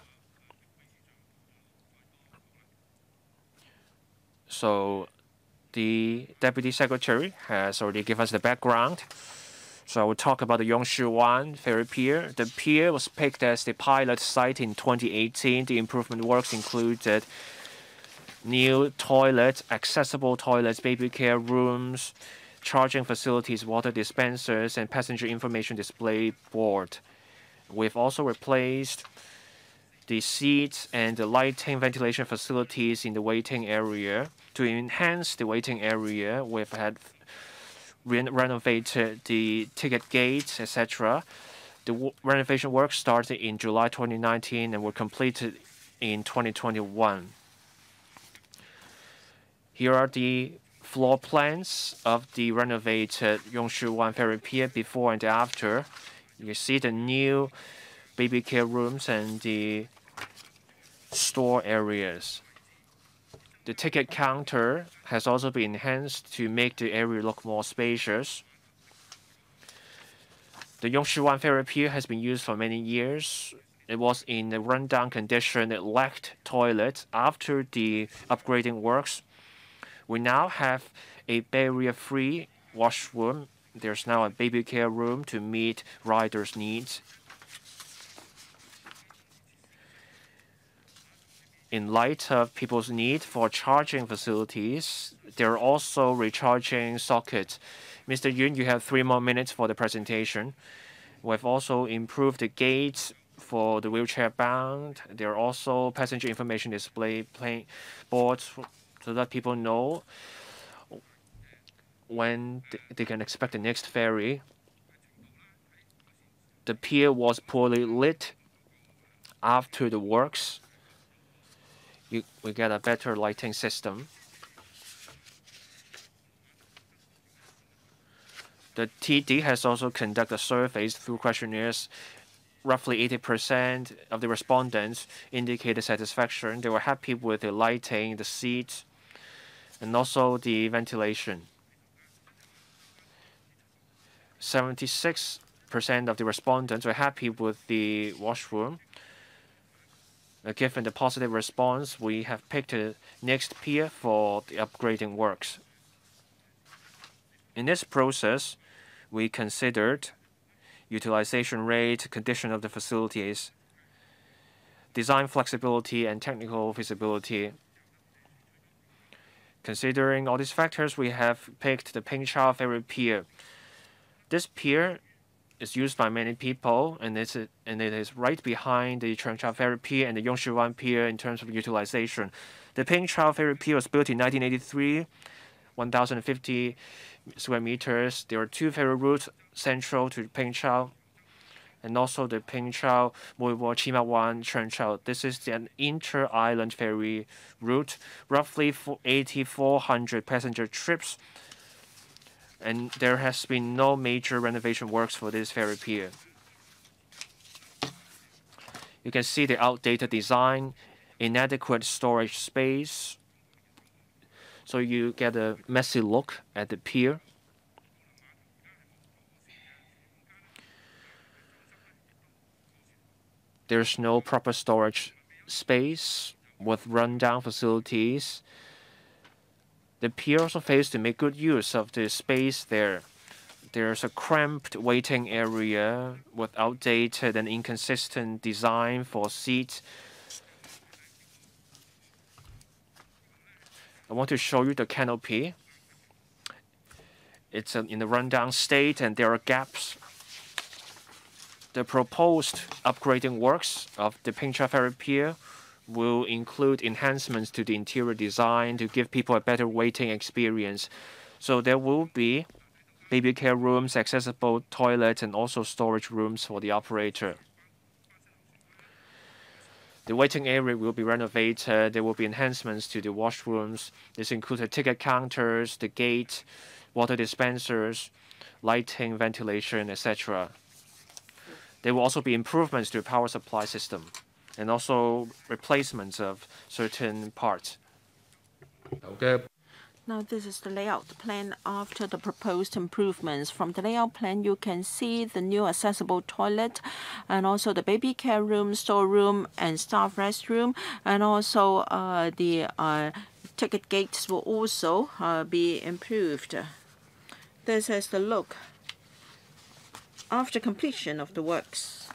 So the Deputy Secretary has already given us the background. So I will talk about the Yongshiwan Ferry Pier. The pier was picked as the pilot site in twenty eighteen. The improvement works included new toilets, accessible toilets, baby care rooms, charging facilities, water dispensers, and passenger information display board. We've also replaced the seats and the lighting ventilation facilities in the waiting area. To enhance the waiting area, we've had re renovated the ticket gates, et cetera. The renovation work started in July twenty nineteen and were completed in twenty twenty-one. Here are the floor plans of the renovated Yongshiwan Ferry Pier before and after. You see the new baby care rooms and the store areas. The ticket counter has also been enhanced to make the area look more spacious. The Yongshiwan Ferry Pier has been used for many years. It was in a rundown condition. It lacked toilets. After the upgrading works, we now have a barrier-free washroom. There's now a baby care room to meet riders' needs. In light of people's need for charging facilities, there are also recharging sockets. Mister Yun, you have three more minutes for the presentation. We've also improved the gates for the wheelchair-bound. There are also passenger information display boards so that people know when they can expect the next ferry. The pier was poorly lit after the works. You, we get a better lighting system. The T D has also conducted surveys through questionnaires. Roughly eighty percent of the respondents indicated satisfaction. They were happy with the lighting, the seats, and also the ventilation. seventy-six percent of the respondents were happy with the washroom. Uh, given the positive response, we have picked the next pier for the upgrading works. In this process, we considered utilization rate, condition of the facilities, design flexibility, and technical feasibility. Considering all these factors, we have picked the Pingchao Ferry Pier. This pier is used by many people, and it's a, and it is right behind the Chengchao Ferry Pier and the Yongshiwan Pier in terms of utilization. The Pingchao Ferry Pier was built in nineteen eighty-three, one thousand fifty square meters. There are two ferry routes central to Pingchao, and also the Pingchao, Moiwo, Chimawan, Chengchao. This is an inter-island ferry route, roughly eight thousand four hundred passenger trips. And there has been no major renovation works for this ferry pier. You can see the outdated design, inadequate storage space, so you get a messy look at the pier. There's no proper storage space with rundown facilities. The pier also fails to make good use of the space there. There's a cramped waiting area with outdated and inconsistent design for seats. I want to show you the canopy. It's in a rundown state and there are gaps. The proposed upgrading works of the Pingchao Ferry Pier will include enhancements to the interior design to give people a better waiting experience. So there will be baby care rooms, accessible toilets, and also storage rooms for the operator. The waiting area will be renovated. There will be enhancements to the washrooms. This includes the ticket counters, the gate, water dispensers, lighting, ventilation, et cetera. There will also be improvements to the power supply system and also replacements of certain parts. Now this is the layout plan after the proposed improvements. From the layout plan, you can see the new accessible toilet and also the baby care room, storeroom, and staff restroom, and also uh, the uh, ticket gates will also uh, be improved. This is the look after completion of the works.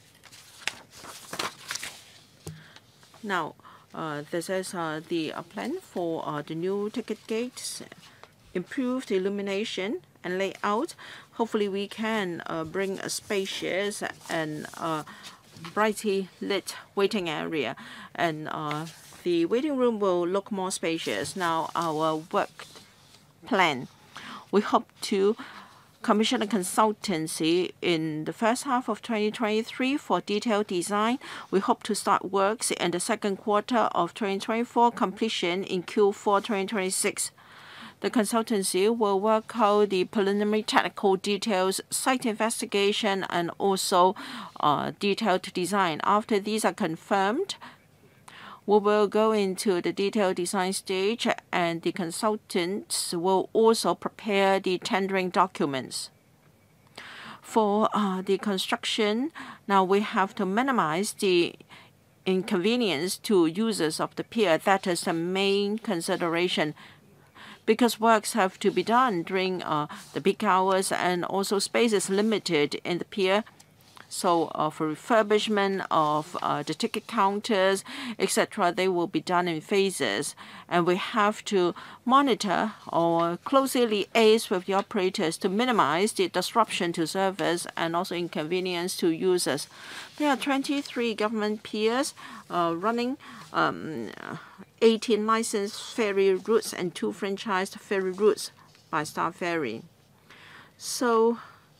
Now, Uh, this is uh, the uh, plan for uh, the new ticket gates, improved illumination and layout. Hopefully we can uh, bring a spacious and uh, brightly lit waiting area, and uh, the waiting room will look more spacious. Now our work plan, we hope to commission a consultancy in the first half of twenty twenty-three for detailed design. We hope to start works in the second quarter of twenty twenty-four, completion in Q four twenty twenty-six. The consultancy will work out the preliminary technical details, site investigation, and also uh, detailed design. After these are confirmed, we will go into the detailed design stage, and the consultants will also prepare the tendering documents. For uh, the construction, now we have to minimize the inconvenience to users of the pier. That is the main consideration, because works have to be done during uh, the peak hours, and also space is limited in the pier. So uh, for refurbishment of uh, the ticket counters, et cetera, they will be done in phases. And we have to monitor or closely liaise with the operators to minimize the disruption to service and also inconvenience to users. There are twenty-three government piers uh, running um, eighteen licensed ferry routes and two franchised ferry routes by Star Ferry. So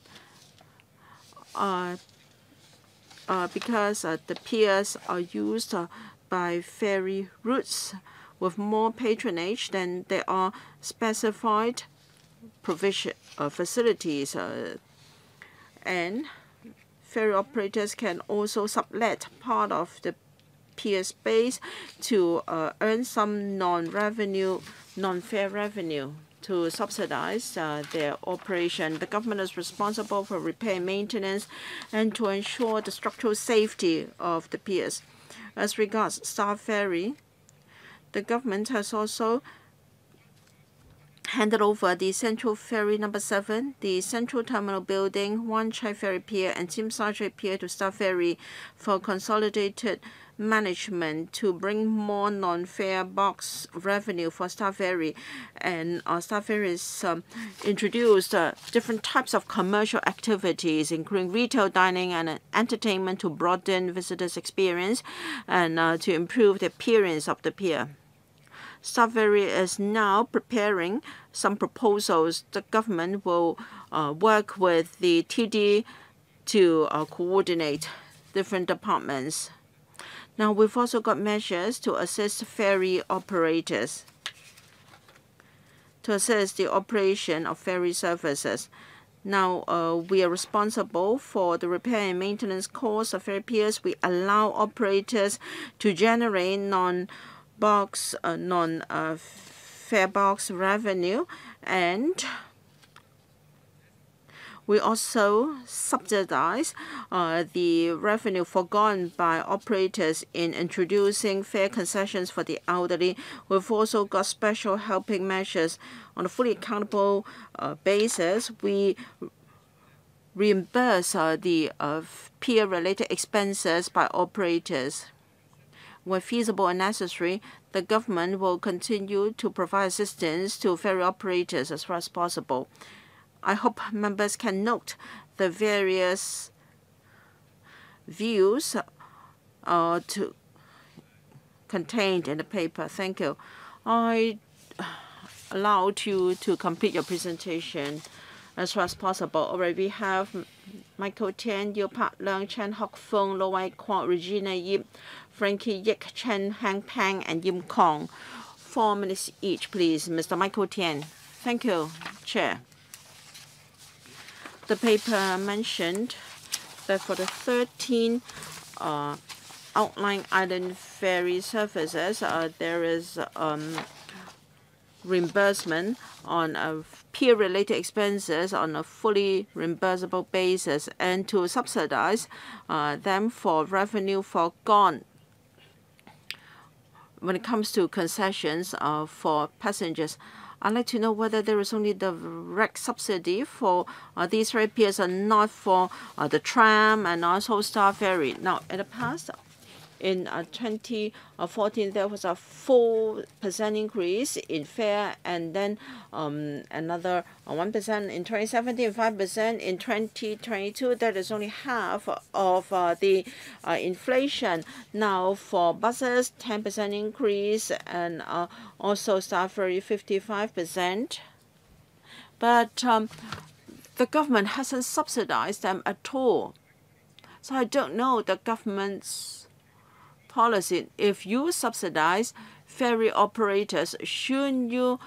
uh, Uh, because uh, the piers are used uh, by ferry routes with more patronage than there are specified provision uh, facilities, uh, and ferry operators can also sublet part of the pier space to uh, earn some non-revenue, non-fare revenue to subsidize uh, their operation. The government is responsible for repair and maintenance and to ensure the structural safety of the piers. As regards Star Ferry, the government has also handed over the Central Ferry Number Seven, the Central Terminal Building, Wan Chai Ferry Pier, and Tsim Sha Tsui Pier to Star Ferry for consolidated management to bring more non-fare box revenue for Star Ferry. And uh, Star Ferry has um, introduced uh, different types of commercial activities, including retail dining and uh, entertainment, to broaden visitors' experience and uh, to improve the appearance of the pier. Star Ferry is now preparing some proposals. The government will uh, work with the T D to uh, coordinate different departments. Now, we've also got measures to assist ferry operators, to assist the operation of ferry services. Now, uh, we are responsible for the repair and maintenance costs of ferry piers. We allow operators to generate non-box, uh, non-fare box revenue, and we also subsidize uh, the revenue forgone by operators in introducing fare concessions for the elderly. We've also got special helping measures on a fully accountable uh, basis. We reimburse uh, the uh, pier-related expenses by operators. Where feasible and necessary, the government will continue to provide assistance to ferry operators as far as possible. I hope members can note the various views uh, to, contained in the paper. Thank you. I allowed you to complete your presentation as far as possible. Already we have Michael Tian, Yu Pak Leung, Chen Hock Fung, Lo Wai Kwok, Regina Yip, Frankie Yik, Chen Hang Pang, and Yim Kong. Four minutes each, please. Mister Michael Tian. Thank you, Chair. The paper mentioned that for the thirteen uh, outlying island ferry services, uh, there is um, reimbursement on a peer-related expenses on a fully reimbursable basis, and to subsidize uh, them for revenue forgone when it comes to concessions uh, for passengers. I'd like to know whether there is only direct subsidy for uh, these three peers and not for uh, the tram and also Star Ferry. Now, in the past, in uh, twenty fourteen, there was a four percent increase in fare, and then um, another uh, one percent in twenty seventeen, five percent in twenty twenty-two. That is only half of uh, the uh, inflation. Now, for buses, ten percent increase, and uh, also Star Ferry, fifty-five percent. But um, the government hasn't subsidized them at all. So I don't know the government's policy. If you subsidize ferry operators, shouldn't you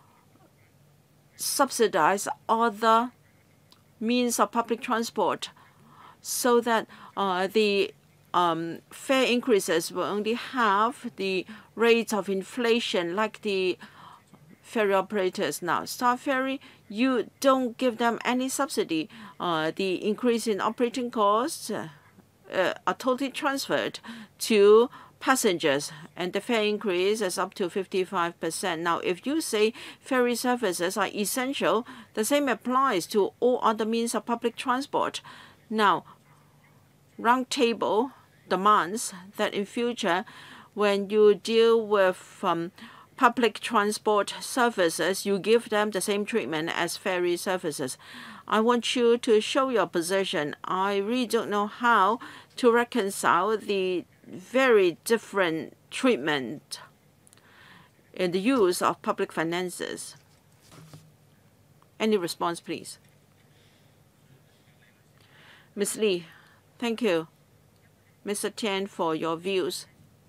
subsidize other means of public transport so that uh, the um, fare increases will only have the rates of inflation like the ferry operators now? Star Ferry, you don't give them any subsidy. Uh, the increase in operating costs uh, Uh, are totally transferred to passengers, and the fare increase is up to fifty-five percent. Now, if you say ferry services are essential, the same applies to all other means of public transport. Now, Roundtable demands that in future, when you deal with um, public transport services, you give them the same treatment as ferry services. I want you to show your position. I really don't know how to reconcile the very different treatment in the use of public finances. Any response, please? Miz Lee, thank you, Mister Tian, for your views.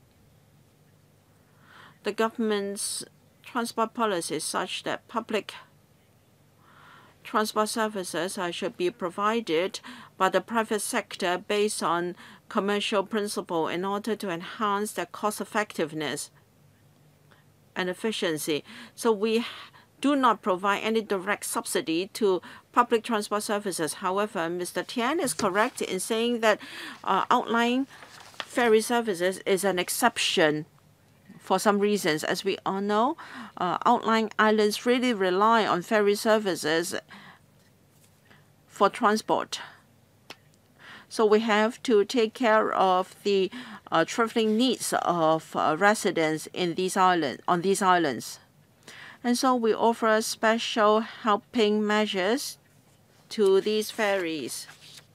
The government's transport policy is such that public transport services uh, should be provided by the private sector based on commercial principle in order to enhance their cost effectiveness and efficiency. So we do not provide any direct subsidy to public transport services. However, Mister Tian is correct in saying that uh, outlying ferry services is an exception for some reasons. As we all know, uh, outlying islands really rely on ferry services for transport. So we have to take care of the uh, traveling needs of uh, residents in these islands, on these islands. And so we offer special helping measures to these ferries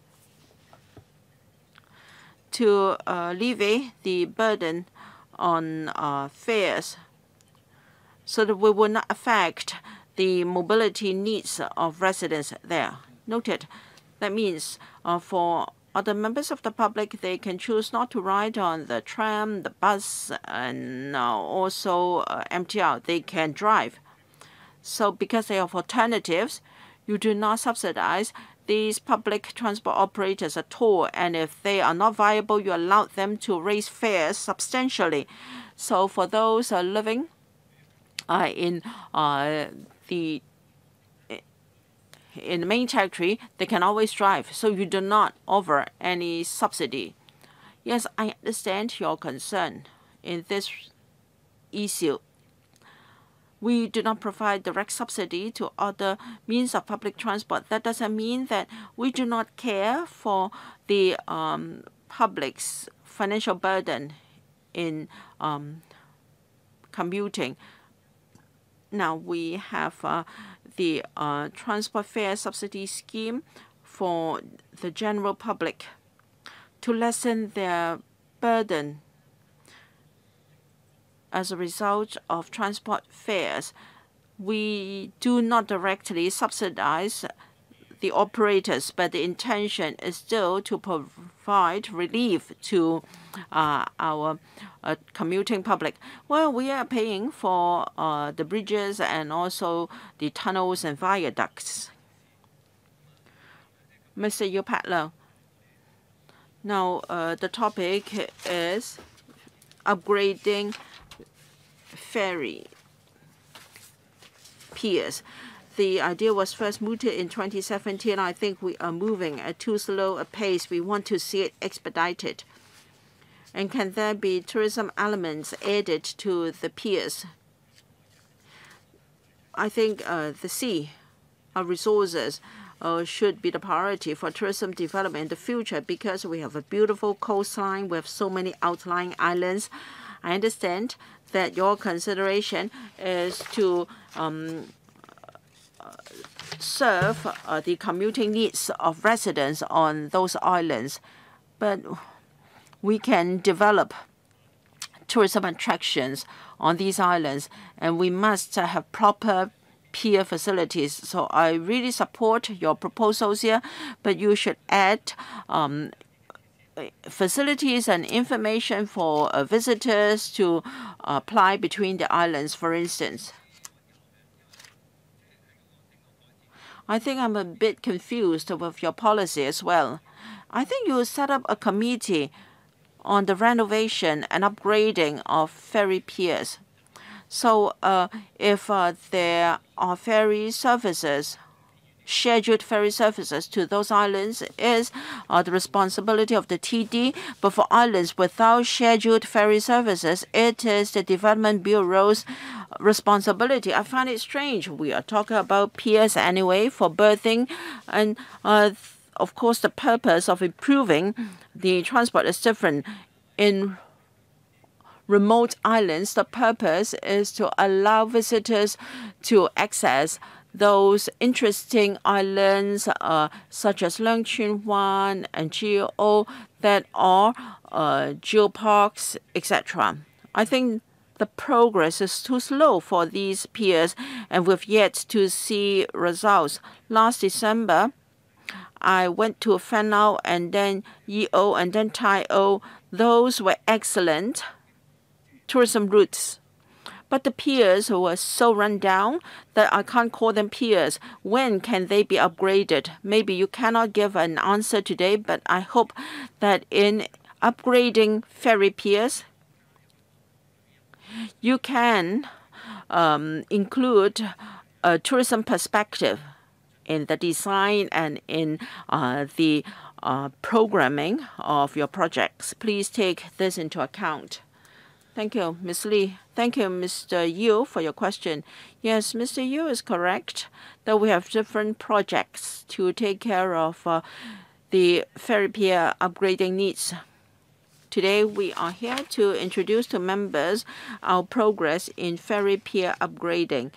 to uh, alleviate the burden on uh, fares so that we will not affect the mobility needs of residents there. Noted. That means uh, for other members of the public, they can choose not to ride on the tram, the bus, and uh, also uh, M T R. They can drive. So because they have alternatives, you do not subsidize these public transport operators at all. And if they are not viable, you allow them to raise fares substantially. So for those uh, living uh, in uh, the in the main territory, they can always drive. So you do not offer any subsidy. Yes, I understand your concern in this issue. We do not provide direct subsidy to other means of public transport. That doesn't mean that we do not care for the um, public's financial burden in um, commuting. Now we have uh, the uh, transport fare subsidy scheme for the general public to lessen their burden as a result of transport fares. We do not directly subsidize the operators, but the intention is still to provide relief to uh, our uh, commuting public. Well, we are paying for uh, the bridges and also the tunnels and viaducts. Mister Yu Patlo. Now, uh, the topic is upgrading ferry. piers. The idea was first mooted in twenty seventeen. I think we are moving at too slow a pace. We want to see it expedited. And can there be tourism elements added to the piers? I think uh, the sea uh, resources uh, should be the priority for tourism development in the future because we have a beautiful coastline. We have so many outlying islands. I understand that your consideration is to um, serve uh, the commuting needs of residents on those islands. But we can develop tourism attractions on these islands, and we must uh, have proper pier facilities. So I really support your proposals here, but you should add um, facilities and information for uh, visitors to apply between the islands, for instance. I think I'm a bit confused with your policy as well. I think you set up a committee on the renovation and upgrading of ferry piers. So uh, if uh, there are ferry services, scheduled ferry services to those islands is uh, the responsibility of the T D. But for islands without scheduled ferry services, it is the Development Bureau's responsibility. I find it strange. We are talking about piers anyway for berthing, and uh, of course the purpose of improving the transport is different. In remote islands, the purpose is to allow visitors to access those interesting islands uh, such as Leung Chun Wan and G O that are uh, geoparks, et cetera. I think the progress is too slow for these piers, and we've yet to see results. Last December, I went to Fanao and then Yi O and then Tai O. Those were excellent tourism routes. But the piers were so run down that I can't call them piers. When can they be upgraded? Maybe you cannot give an answer today, but I hope that in upgrading ferry piers, you can um, include a tourism perspective in the design and in uh, the uh, programming of your projects. Please take this into account. Thank you, Miz Lee. Thank you, Mister Yu, for your question. Yes, Mister Yu is correct that we have different projects to take care of uh, the ferry pier upgrading needs. Today, we are here to introduce to members our progress in ferry pier upgrading.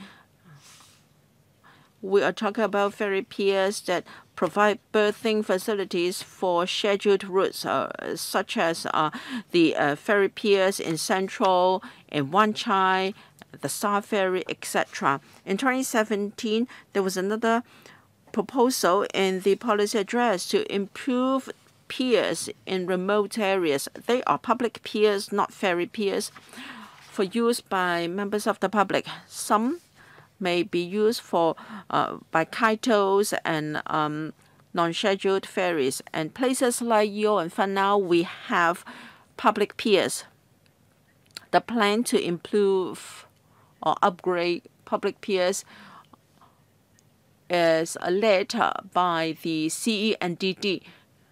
We are talking about ferry piers that provide berthing facilities for scheduled routes, uh, such as uh, the uh, ferry piers in Central, in Wan Chai, the Star Ferry, et cetera. In twenty seventeen, there was another proposal in the policy address to improve piers in remote areas. They are public piers, not ferry piers, for use by members of the public. Some may be used for uh, by kaitos and um, non-scheduled ferries. And places like Yo and Fanao, we have public piers. The plan to improve or upgrade public piers is led by the C E and D D.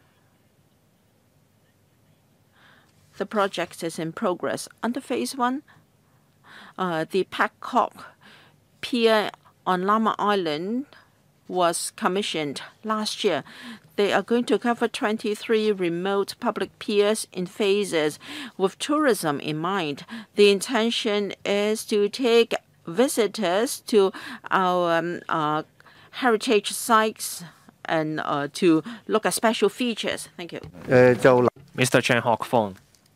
The project is in progress. Under phase one, uh, the Pakok Pier on Lama Island was commissioned last year. They are going to cover twenty-three remote public piers in phases with tourism in mind. The intention is to take visitors to our um, uh, heritage sites and uh, to look at special features. Thank you. Uh, Mister Chen Hock-Fong.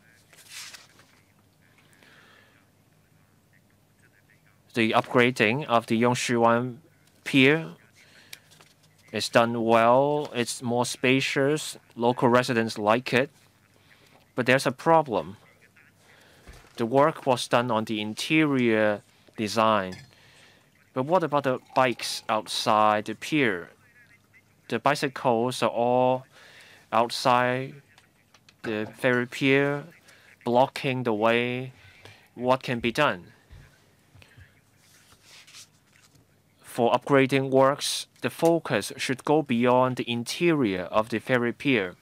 The upgrading of the Yongshiwan Pier is done well. It's more spacious. Local residents like it. But there's a problem. The work was done on the interior design. But what about the bikes outside the pier? The bicycles are all outside the ferry pier, blocking the way. What can be done? for upgrading works, the focus should go beyond the interior of the ferry pier.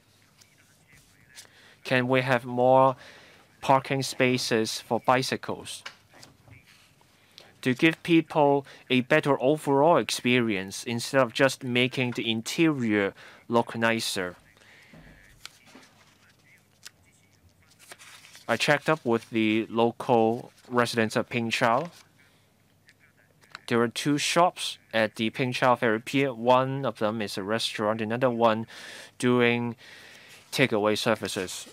Can we have more parking spaces for bicycles? To give people a better overall experience instead of just making the interior look nicer. I checked up with the local residents of Pingchao. There are two shops at the Pingchao Ferry Pier. One of them is a restaurant, another one doing takeaway services.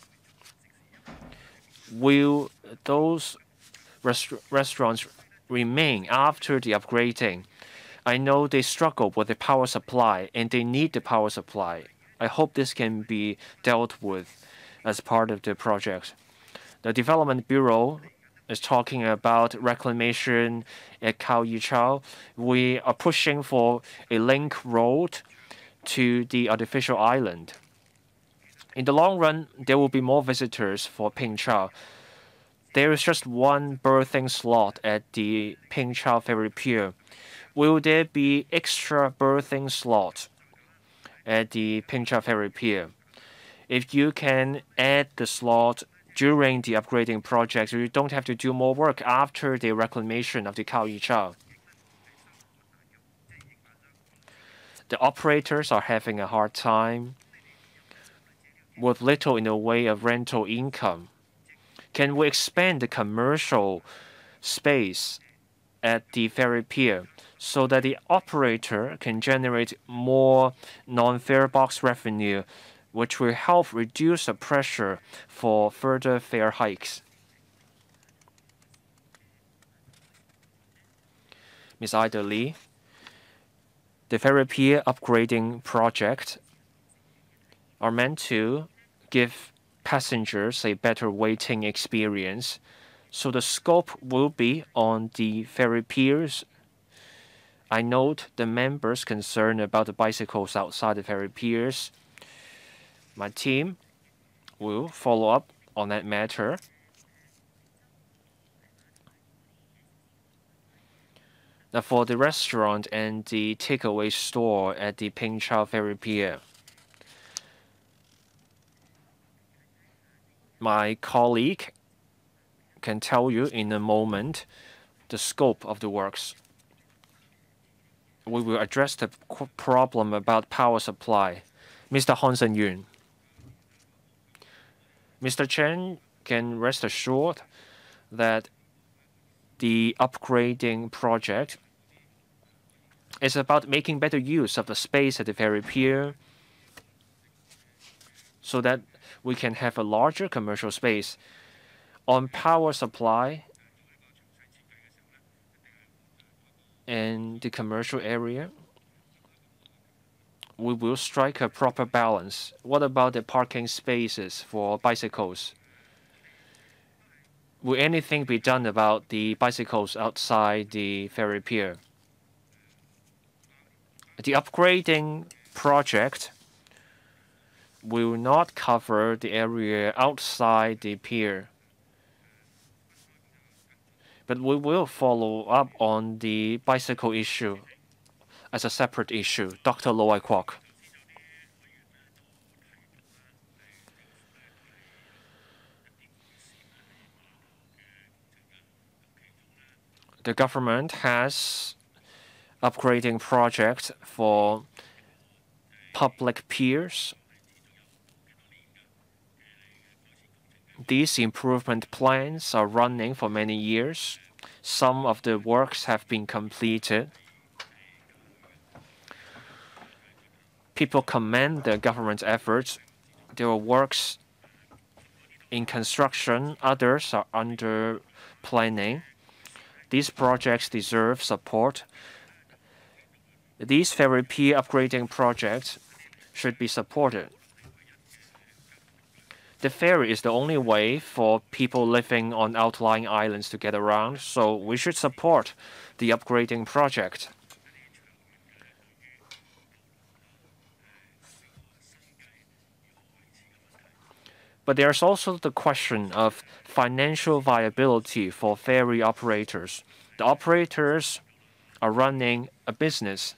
Will those rest restaurants remain after the upgrading? I know they struggle with the power supply and they need the power supply. I hope this can be dealt with as part of the project. The Development Bureau is talking about reclamation at Kaoyichao. We are pushing for a link road to the artificial island. In the long run, there will be more visitors for Pingchao. There is just one berthing slot at the Pingchao Ferry Pier. Will there be extra berthing slots at the Pingchao Ferry Pier? If you can add the slot during the upgrading project, you don't have to do more work after the reclamation of the Kaoyichao. The operators are having a hard time with little in the way of rental income. Can we expand the commercial space at the ferry pier so that the operator can generate more non-fare box revenue, which will help reduce the pressure for further fare hikes? Miz Ida Lee, the ferry pier upgrading project are meant to give passengers a better waiting experience, so the scope will be on the ferry piers. I note the members' concern about the bicycles outside the ferry piers. My team will follow up on that matter. Now, for the restaurant and the takeaway store at the Pingchao Ferry Pier, my colleague can tell you in a moment the scope of the works. We will address the problem about power supply. Mister Hansen Yun. Mister Chen can rest assured that the upgrading project is about making better use of the space at the ferry pier so that we can have a larger commercial space. On power supply and the commercial area, we will strike a proper balance. What about the parking spaces for bicycles? Will anything be done about the bicycles outside the ferry pier? The upgrading project will not cover the area outside the pier, but we will follow up on the bicycle issue as a separate issue. Doctor Lo Wai Kwok. The government has upgrading projects for public piers. These improvement plans are running for many years. Some of the works have been completed. People commend the government's efforts. There are works in construction, others are under planning. These projects deserve support. These ferry pier upgrading projects should be supported. The ferry is the only way for people living on outlying islands to get around, so we should support the upgrading project. But there's also the question of financial viability for ferry operators. The operators are running a business,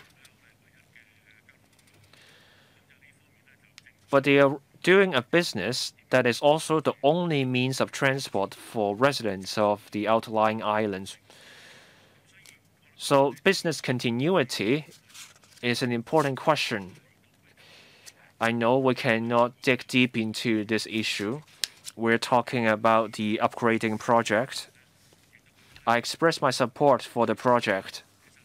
but they are doing a business that is also the only means of transport for residents of the outlying islands. So business continuity is an important question. I know we cannot dig deep into this issue. We're talking about the upgrading project. I express my support for the project,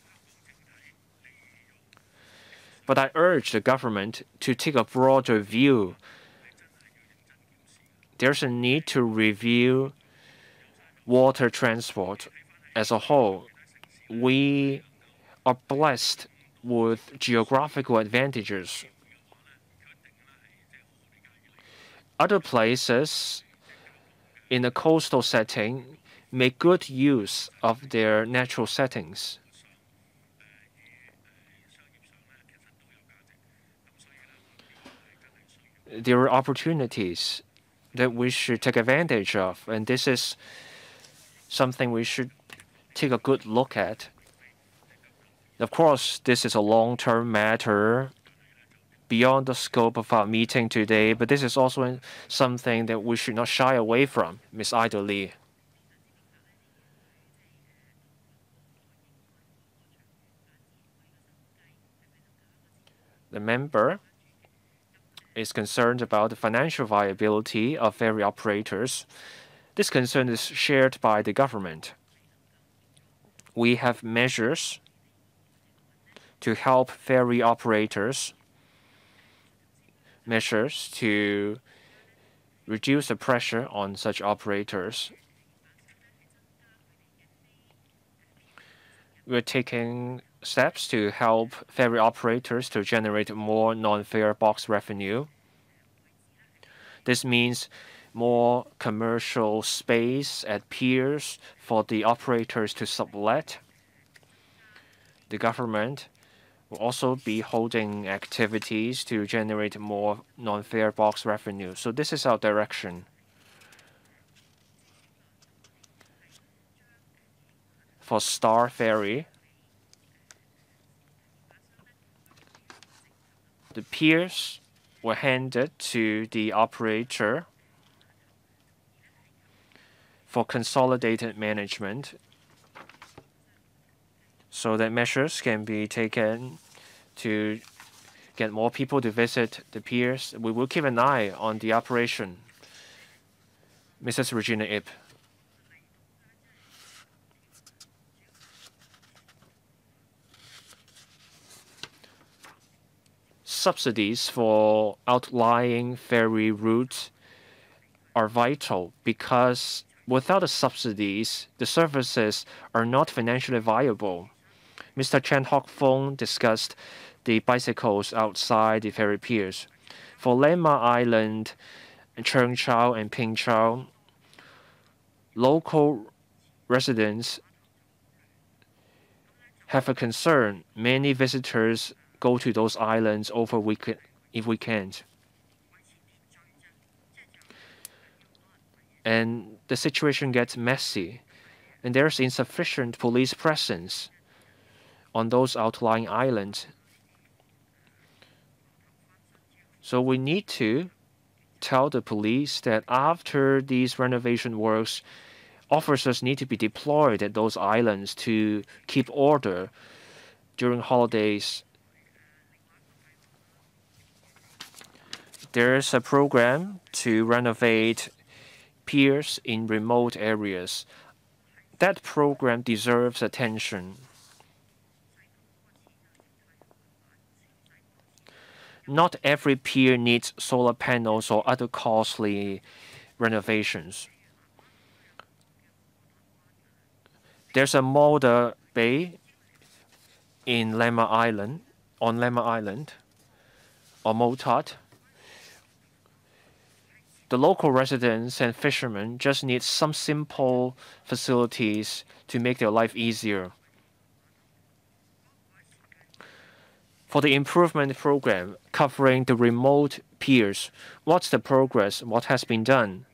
but I urge the government to take a broader view. There's a need to review water transport as a whole. We are blessed with geographical advantages. Other places in a coastal setting make good use of their natural settings. There are opportunities that we should take advantage of, and this is something we should take a good look at. Of course, this is a long-term matter beyond the scope of our meeting today, but this is also something that we should not shy away from, Miz Ida Lee. The member is concerned about the financial viability of ferry operators. This concern is shared by the government. We have measures to help ferry operators, measures to reduce the pressure on such operators. We're taking steps to help ferry operators to generate more non-fare box revenue. This means more commercial space at piers for the operators to sublet. The government will also be holding activities to generate more non-fare box revenue. So this is our direction. For Star Ferry, the piers were handed to the operator for consolidated management so that measures can be taken to get more people to visit the piers. We will keep an eye on the operation. Missus Regina Ip. Subsidies for outlying ferry routes are vital because without the subsidies, the services are not financially viable. Mister Chen Hock-Fong discussed the bicycles outside the ferry piers. For Lemma Island, Cheung Chau and Ping Chau, local residents have a concern. Many visitors go to those islands over weekend if weekends. And the situation gets messy, and there's insufficient police presence on those outlying islands. So we need to tell the police that after these renovation works, officers need to be deployed at those islands to keep order during holidays. There is a program to renovate piers in remote areas. That program deserves attention. Not every pier needs solar panels or other costly renovations. There's a Mulder Bay in Lemma Island, on Lemma Island, or Motot. The local residents and fishermen just need some simple facilities to make their life easier. For the improvement program covering the remote piers, what's the progress? What has been done?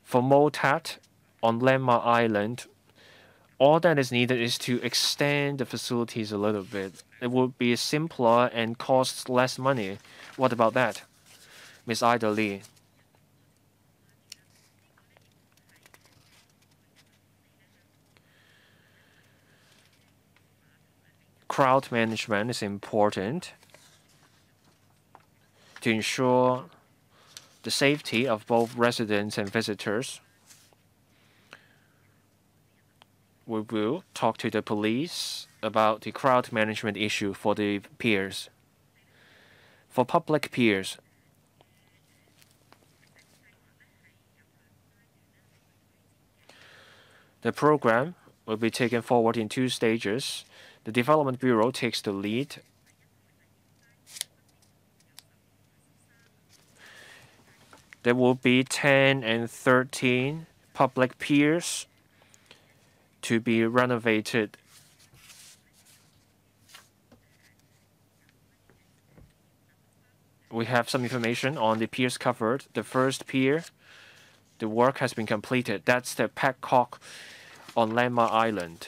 For MOTAT on Landmark Island, all that is needed is to extend the facilities a little bit. It would be simpler and costs less money. What about that, Miss Ida Lee? Crowd management is important to ensure the safety of both residents and visitors. We will talk to the police about the crowd management issue for the piers. For public piers, the program will be taken forward in two stages. The Development Bureau takes the lead. There will be ten and thirteen public piers to be renovated. We have some information on the piers covered. The first pier, the work has been completed. That's the Petcock on Landmark Island.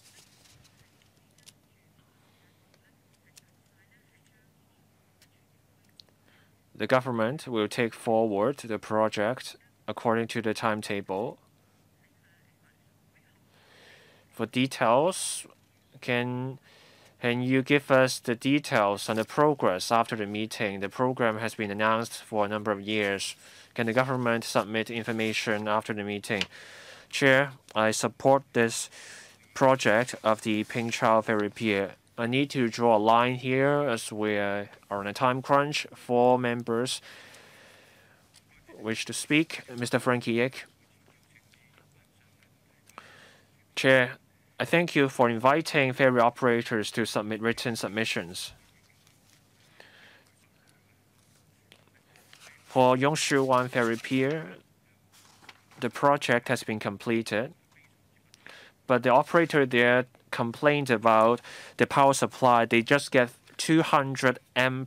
The government will take forward the project according to the timetable. For details, can, can you give us the details on the progress after the meeting? The program has been announced for a number of years. Can the government submit information after the meeting? Chair, I support this project of the Pingchao Ferry Pier. I need to draw a line here as we are on a time crunch. Four members wish to speak. Mister Frankie Yik. Chair, I thank you for inviting ferry operators to submit written submissions. For Yongshiwan Ferry Pier, the project has been completed, but the operator there complained about the power supply. They just get two hundred amp.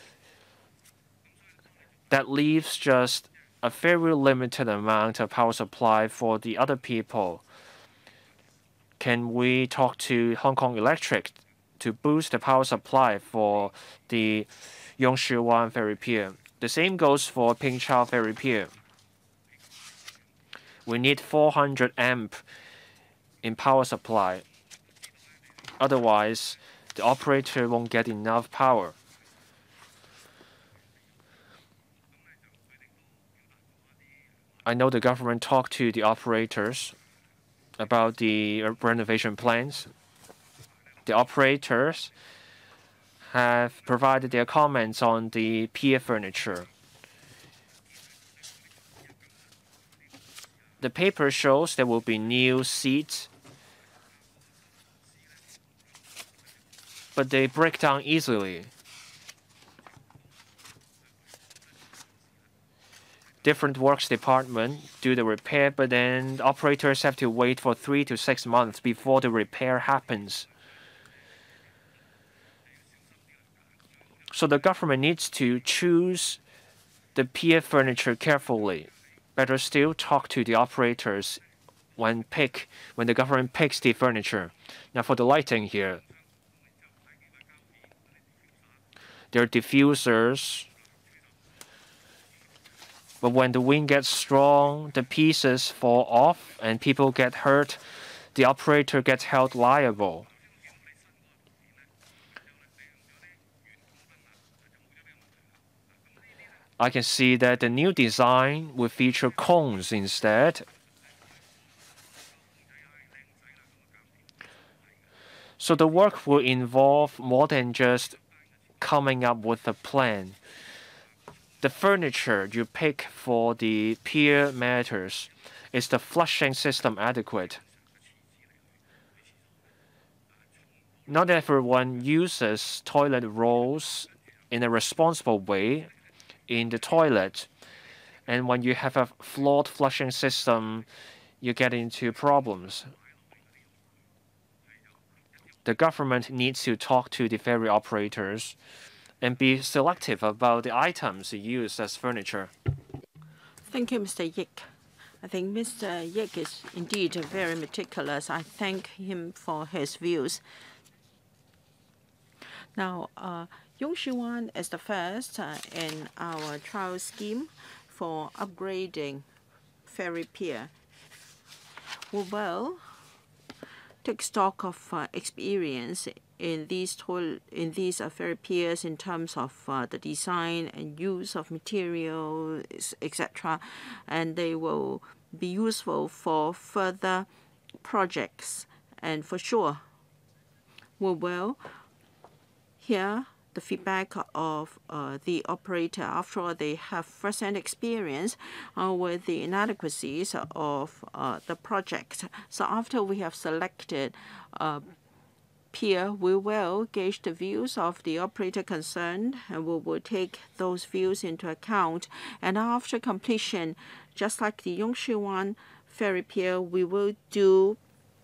That leaves just a very limited amount of power supply for the other people. Can we talk to Hong Kong Electric to boost the power supply for the Yongshiwan Ferry Pier? The same goes for Pingchao Ferry Pier. We need four hundred amp in power supply. Otherwise, the operator won't get enough power. I know the government talked to the operators about the renovation plans. The operators have provided their comments on the pier furniture. The paper shows there will be new seats, but they break down easily. Different works department do the repair, but then operators have to wait for three to six months before the repair happens. So the government needs to choose the pier furniture carefully. Better still, talk to the operators when pick when the government picks the furniture. Now for the lighting here, there are diffusers. But when the wind gets strong, the pieces fall off and people get hurt. The operator gets held liable. I can see that the new design will feature cones instead. So the work will involve more than just coming up with a plan. The furniture you pick for the pier matters. Is the flushing system adequate? Not everyone uses toilet rolls in a responsible way in the toilet. And when you have a flawed flushing system, you get into problems. The government needs to talk to the ferry operators and be selective about the items used as furniture. Thank you, Mister Yik. I think Mister Yik is indeed very meticulous. I thank him for his views. Now, uh, Yongxuan is the first uh, in our trial scheme for upgrading ferry pier. We will take stock of uh, experience in these toil in these uh, ferry piers in terms of uh, the design and use of materials, et cetera, and they will be useful for further projects. And for sure, we will hear the feedback of uh, the operator. After all, they have first-hand experience uh, with the inadequacies of uh, the project. So after we have selected uh, pier, we will gauge the views of the operator concerned, and we will take those views into account. And after completion, just like the Yongxuan ferry pier, we will do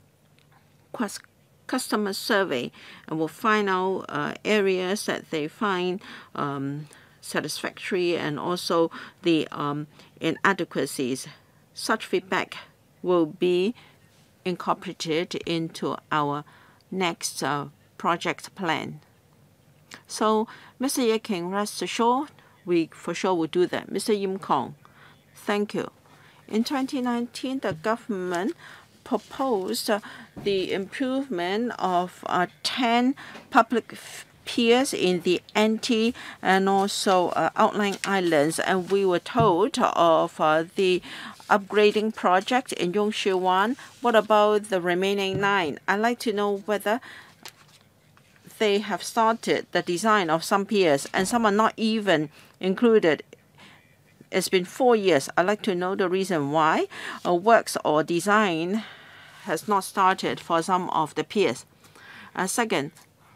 customer survey, and we'll find out uh, areas that they find um, satisfactory and also the um, inadequacies. Such feedback will be incorporated into our next uh, project plan. So, Mister Ye can rest assured, we for sure will do that. Mister Yim Kong, thank you. In twenty nineteen, the government proposed uh, the improvement of uh, ten public piers in the Anti and also uh, outlying islands, and we were told of uh, the upgrading project in Yongxuan. What about the remaining nine? I'd like to know whether they have started the design of some piers and some are not even included. It's been four years. I'd like to know the reason why uh, works or design has not started for some of the piers. Uh, second,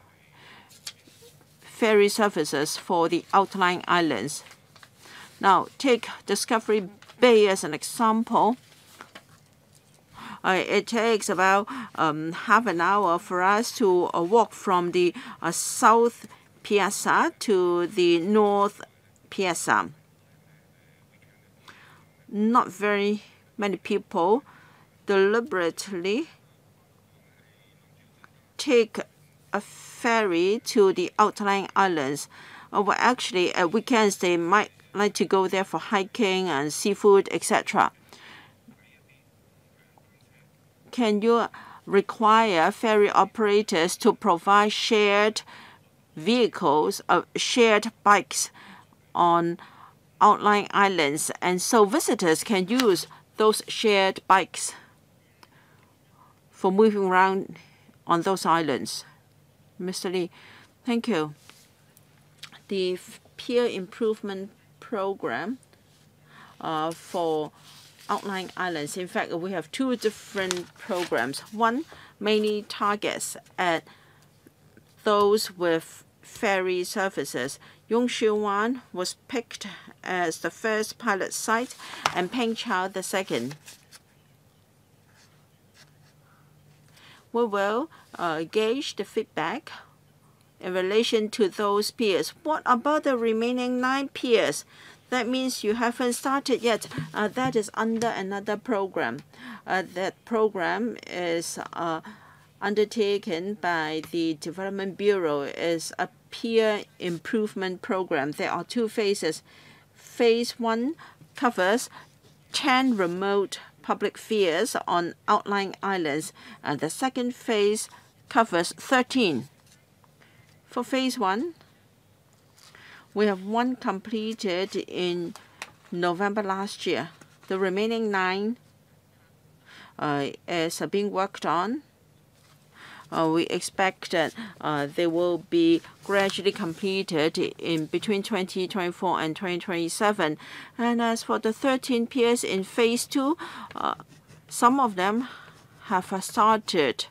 ferry services for the outlying islands. Now, take Discovery Bay as an example. Uh, it takes about um, half an hour for us to uh, walk from the uh, South Piazza to the North Piazza. Not very many people deliberately take a ferry to the outlying islands. Uh, well, actually, at weekends they might like to go there for hiking and seafood, et cetera. Can you require ferry operators to provide shared vehicles, uh, shared bikes on outlying islands, and so visitors can use those shared bikes for moving around on those islands? Mister Lee, thank you. The Pier Improvement Program uh, for outlying islands. In fact, we have two different programs. One mainly targets at those with ferry services. Yongxuan was picked as the first pilot site and Pengchao the second. We will uh, gauge the feedback in relation to those piers. What about the remaining nine piers? That means you haven't started yet. Uh, that is under another program. Uh, that program is uh, undertaken by the Development Bureau. Is a pier improvement program. There are two phases. Phase one covers ten remote public piers on outlying islands, and the second phase covers thirteen. For phase one, we have one completed in November last year. The remaining nine uh, is uh, being worked on. Uh, we expect that uh, they will be gradually completed in between twenty twenty-four and twenty twenty-seven. And as for the thirteen piers in phase two, uh, some of them have uh, started,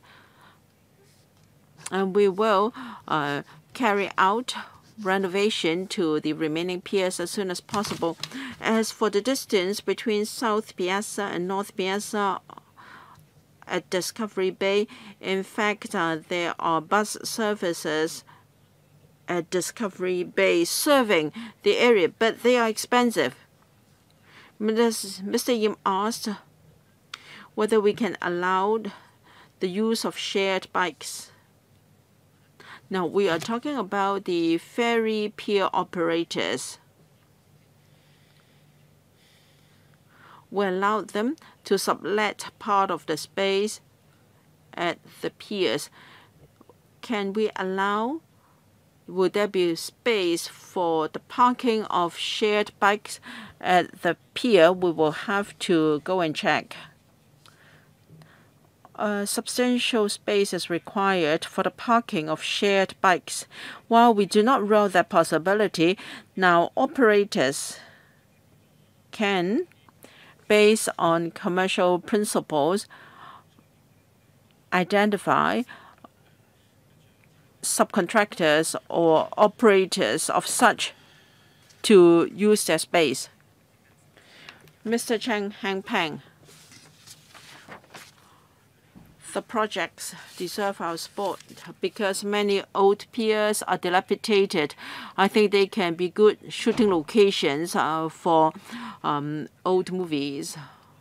and we will uh, carry out renovation to the remaining piers as soon as possible. As for the distance between South Piazza and North Piazza at Discovery Bay, in fact, uh, there are bus services at Discovery Bay serving the area, but they are expensive. Mister Yim asked whether we can allow the use of shared bikes. Now, we are talking about the ferry pier operators. We allow them to sublet part of the space at the piers. Can we allow, would there be space for the parking of shared bikes at the pier? We will have to go and check. A substantial space is required for the parking of shared bikes. While we do not rule that possibility, now operators can, based on commercial principles, identify subcontractors or operators of such to use their space. Mister Cheng Hangpeng, the projects deserve our support because many old piers are dilapidated. I think they can be good shooting locations uh, for um, old movies.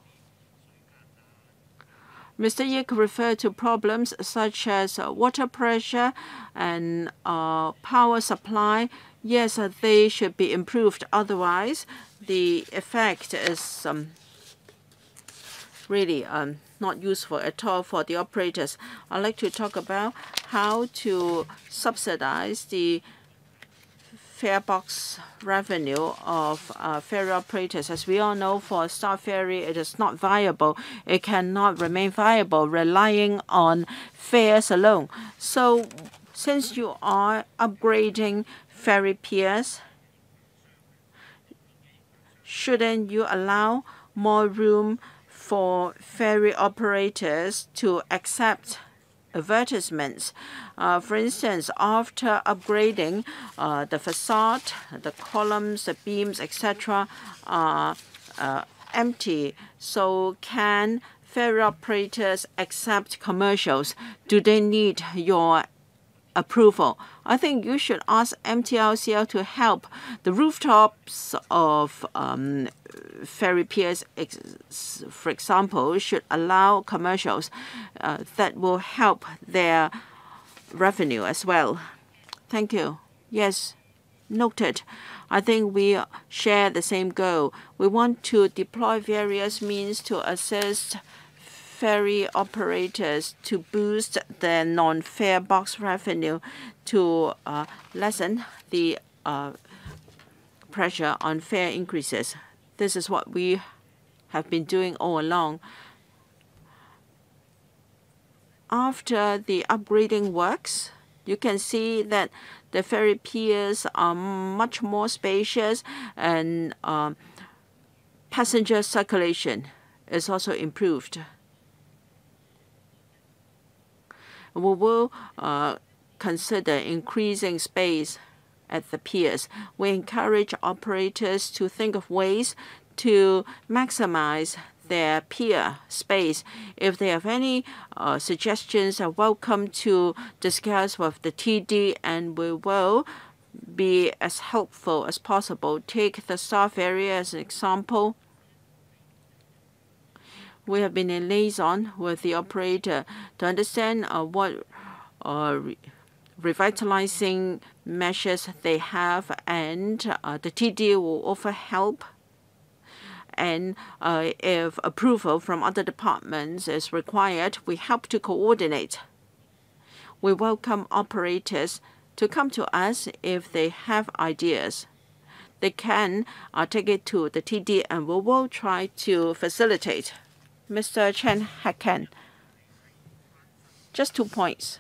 Mister Yik referred to problems such as uh, water pressure and uh, power supply. Yes, uh, they should be improved. Otherwise, the effect is um, really um, not useful at all for the operators. I'd like to talk about how to subsidize the fare box revenue of uh, ferry operators. As we all know, for a Star Ferry, it is not viable. It cannot remain viable relying on fares alone. So since you are upgrading ferry piers, shouldn't you allow more room for ferry operators to accept advertisements? Uh, for instance, after upgrading, uh, the facade, the columns, the beams, et cetera, are uh, empty. So can ferry operators accept commercials? Do they need your approval? I think you should ask M T R C L to help the rooftops of um, ferry piers, for example, should allow commercials uh, that will help their revenue as well. Thank you. Yes, noted. I think we share the same goal. We want to deploy various means to assist ferry operators to boost their non-fare box revenue to uh, lessen the uh, pressure on fare increases. This is what we have been doing all along. After the upgrading works, you can see that the ferry piers are much more spacious and uh, passenger circulation is also improved. We will uh, consider increasing space at the piers. We encourage operators to think of ways to maximize their pier space. If they have any uh, suggestions, are welcome to discuss with the T D, and we will be as helpful as possible. Take the staff area as an example. We have been in liaison with the operator to understand uh, what uh, re revitalizing measures they have, and uh, the T D will offer help. And uh, if approval from other departments is required, we help to coordinate. We welcome operators to come to us if they have ideas. They can uh, take it to the T D, and we will try to facilitate. Mister Chen Hacken, just two points.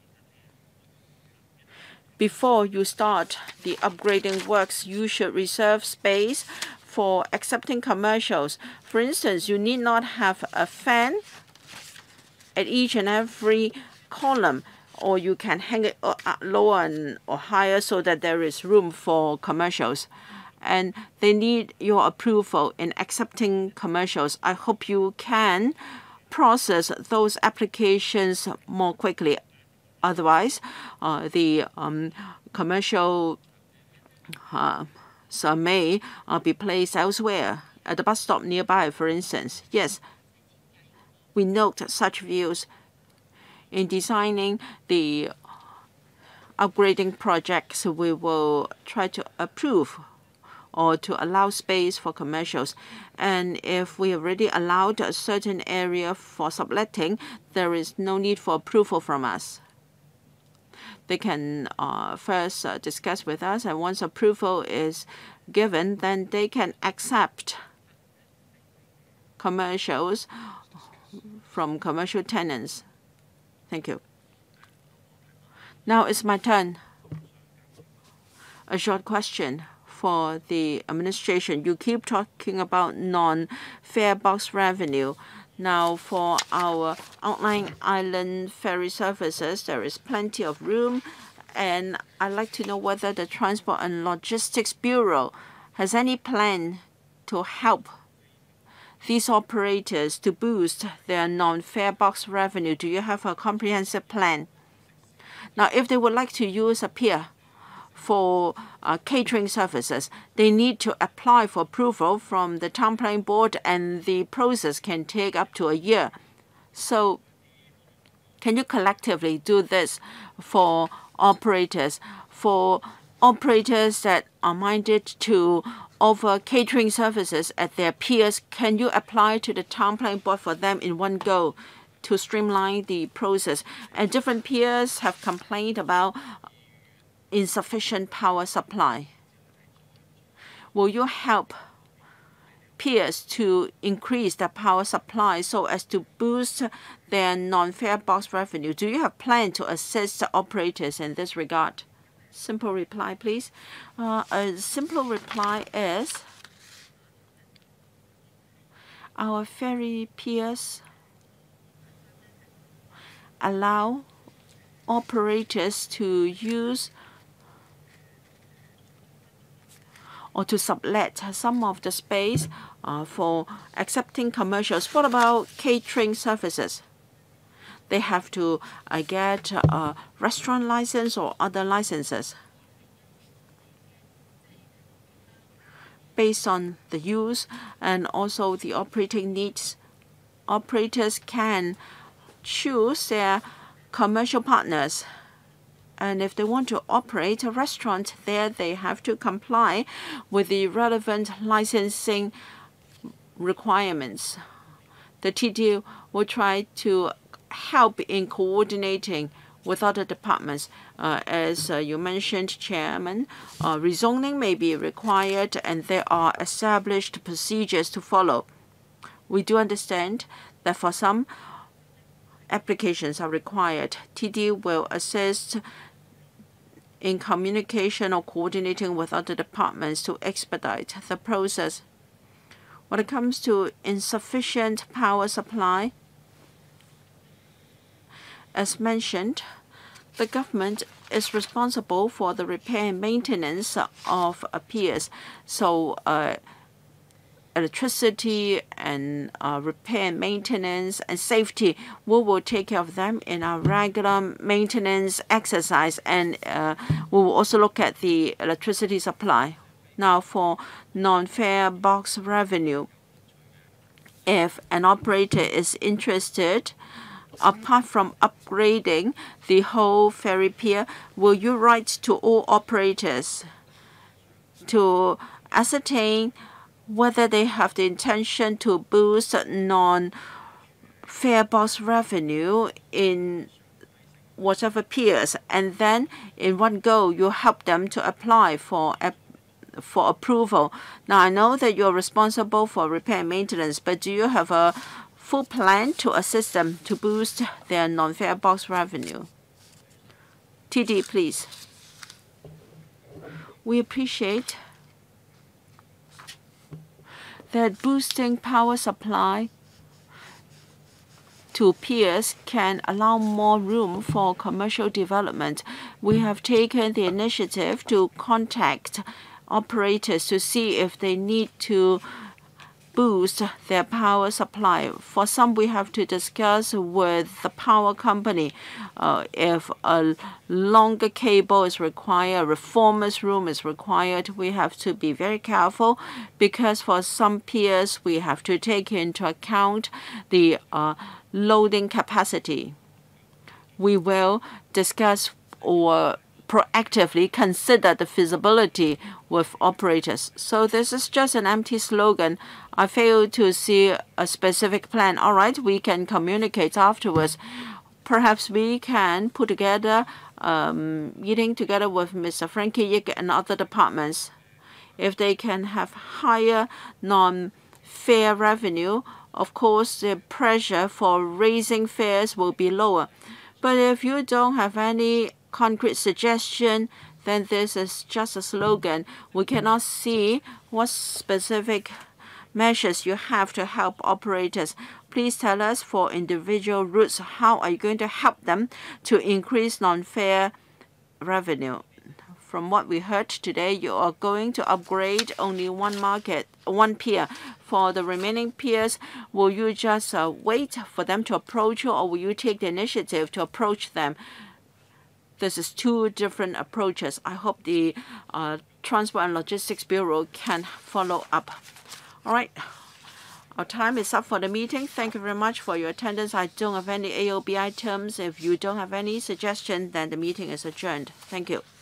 Before you start the upgrading works, you should reserve space for accepting commercials. For instance, you need not have a fan at each and every column, or you can hang it lower and, or higher so that there is room for commercials. And they need your approval in accepting commercials. I hope you can process those applications more quickly. Otherwise, uh, the um, commercial uh, may uh, be placed elsewhere at the bus stop nearby, for instance. Yes, we note such views in designing the upgrading projects. We will try to approve or to allow space for commercials. And if we already allowed a certain area for subletting, there is no need for approval from us. They can uh, first uh, discuss with us, and once approval is given, then they can accept commercials from commercial tenants. Thank you. Now it's my turn. A short question for the administration. You keep talking about non-fare box revenue. Now, for our outlying island ferry services, there is plenty of room, and I'd like to know whether the Transport and Logistics Bureau has any plan to help these operators to boost their non-fare box revenue. Do you have a comprehensive plan? Now, if they would like to use a pier for uh, catering services, they need to apply for approval from the town planning board, and the process can take up to a year. So can you collectively do this for operators? For operators that are minded to offer catering services at their piers, can you apply to the town planning board for them in one go to streamline the process? And different piers have complained about insufficient power supply. Will you help piers to increase their power supply so as to boost their non-fare box revenue? Do you have plan to assist operators in this regard? Simple reply, please. Uh, a simple reply is our ferry piers allow operators to use or to sublet some of the space uh, for accepting commercials. What about catering services? They have to uh, get a restaurant license or other licenses. Based on the use and also the operating needs, operators can choose their commercial partners. And if they want to operate a restaurant there, they have to comply with the relevant licensing requirements. The T D will try to help in coordinating with other departments. Uh, as uh, you mentioned, Chairman, uh, rezoning may be required, and there are established procedures to follow. We do understand that for some applications are required, T D will assist in communication or coordinating with other departments to expedite the process. When it comes to insufficient power supply, as mentioned, the government is responsible for the repair and maintenance of piers. So uh, electricity and uh, repair and maintenance and safety, we will take care of them in our regular maintenance exercise, and uh, we will also look at the electricity supply. Now, for non-fare box revenue, if an operator is interested, apart from upgrading the whole ferry pier, will you write to all operators to ascertain whether they have the intention to boost non-fare box revenue in whatever piers, and then in one go you help them to apply for a, for approval? Now, I know that you're responsible for repair and maintenance, but do you have a full plan to assist them to boost their non-fare box revenue? T D, please. We appreciate that boosting power supply to piers can allow more room for commercial development. We have taken the initiative to contact operators to see if they need to boost their power supply. For some, we have to discuss with the power company uh, if a longer cable is required, a reformer's room is required. We have to be very careful because for some piers, we have to take into account the uh, loading capacity. We will discuss or proactively consider the feasibility with operators. So this is just an empty slogan. I fail to see a specific plan. All right, we can communicate afterwards. Perhaps we can put together um, meeting together with Mister Frankie Yik and other departments. If they can have higher non-fare revenue, of course, the pressure for raising fares will be lower. But if you don't have any concrete suggestion, then this is just a slogan. We cannot see what specific measures you have to help operators. Please tell us for individual routes, how are you going to help them to increase non-fare revenue? From what we heard today, you are going to upgrade only one market, one pier. For the remaining piers, will you just uh, wait for them to approach you, or will you take the initiative to approach them? This is two different approaches. I hope the uh, Transport and Logistics Bureau can follow up. All right. Our time is up for the meeting. Thank you very much for your attendance. I don't have any A O B items. If you don't have any suggestion, then the meeting is adjourned. Thank you.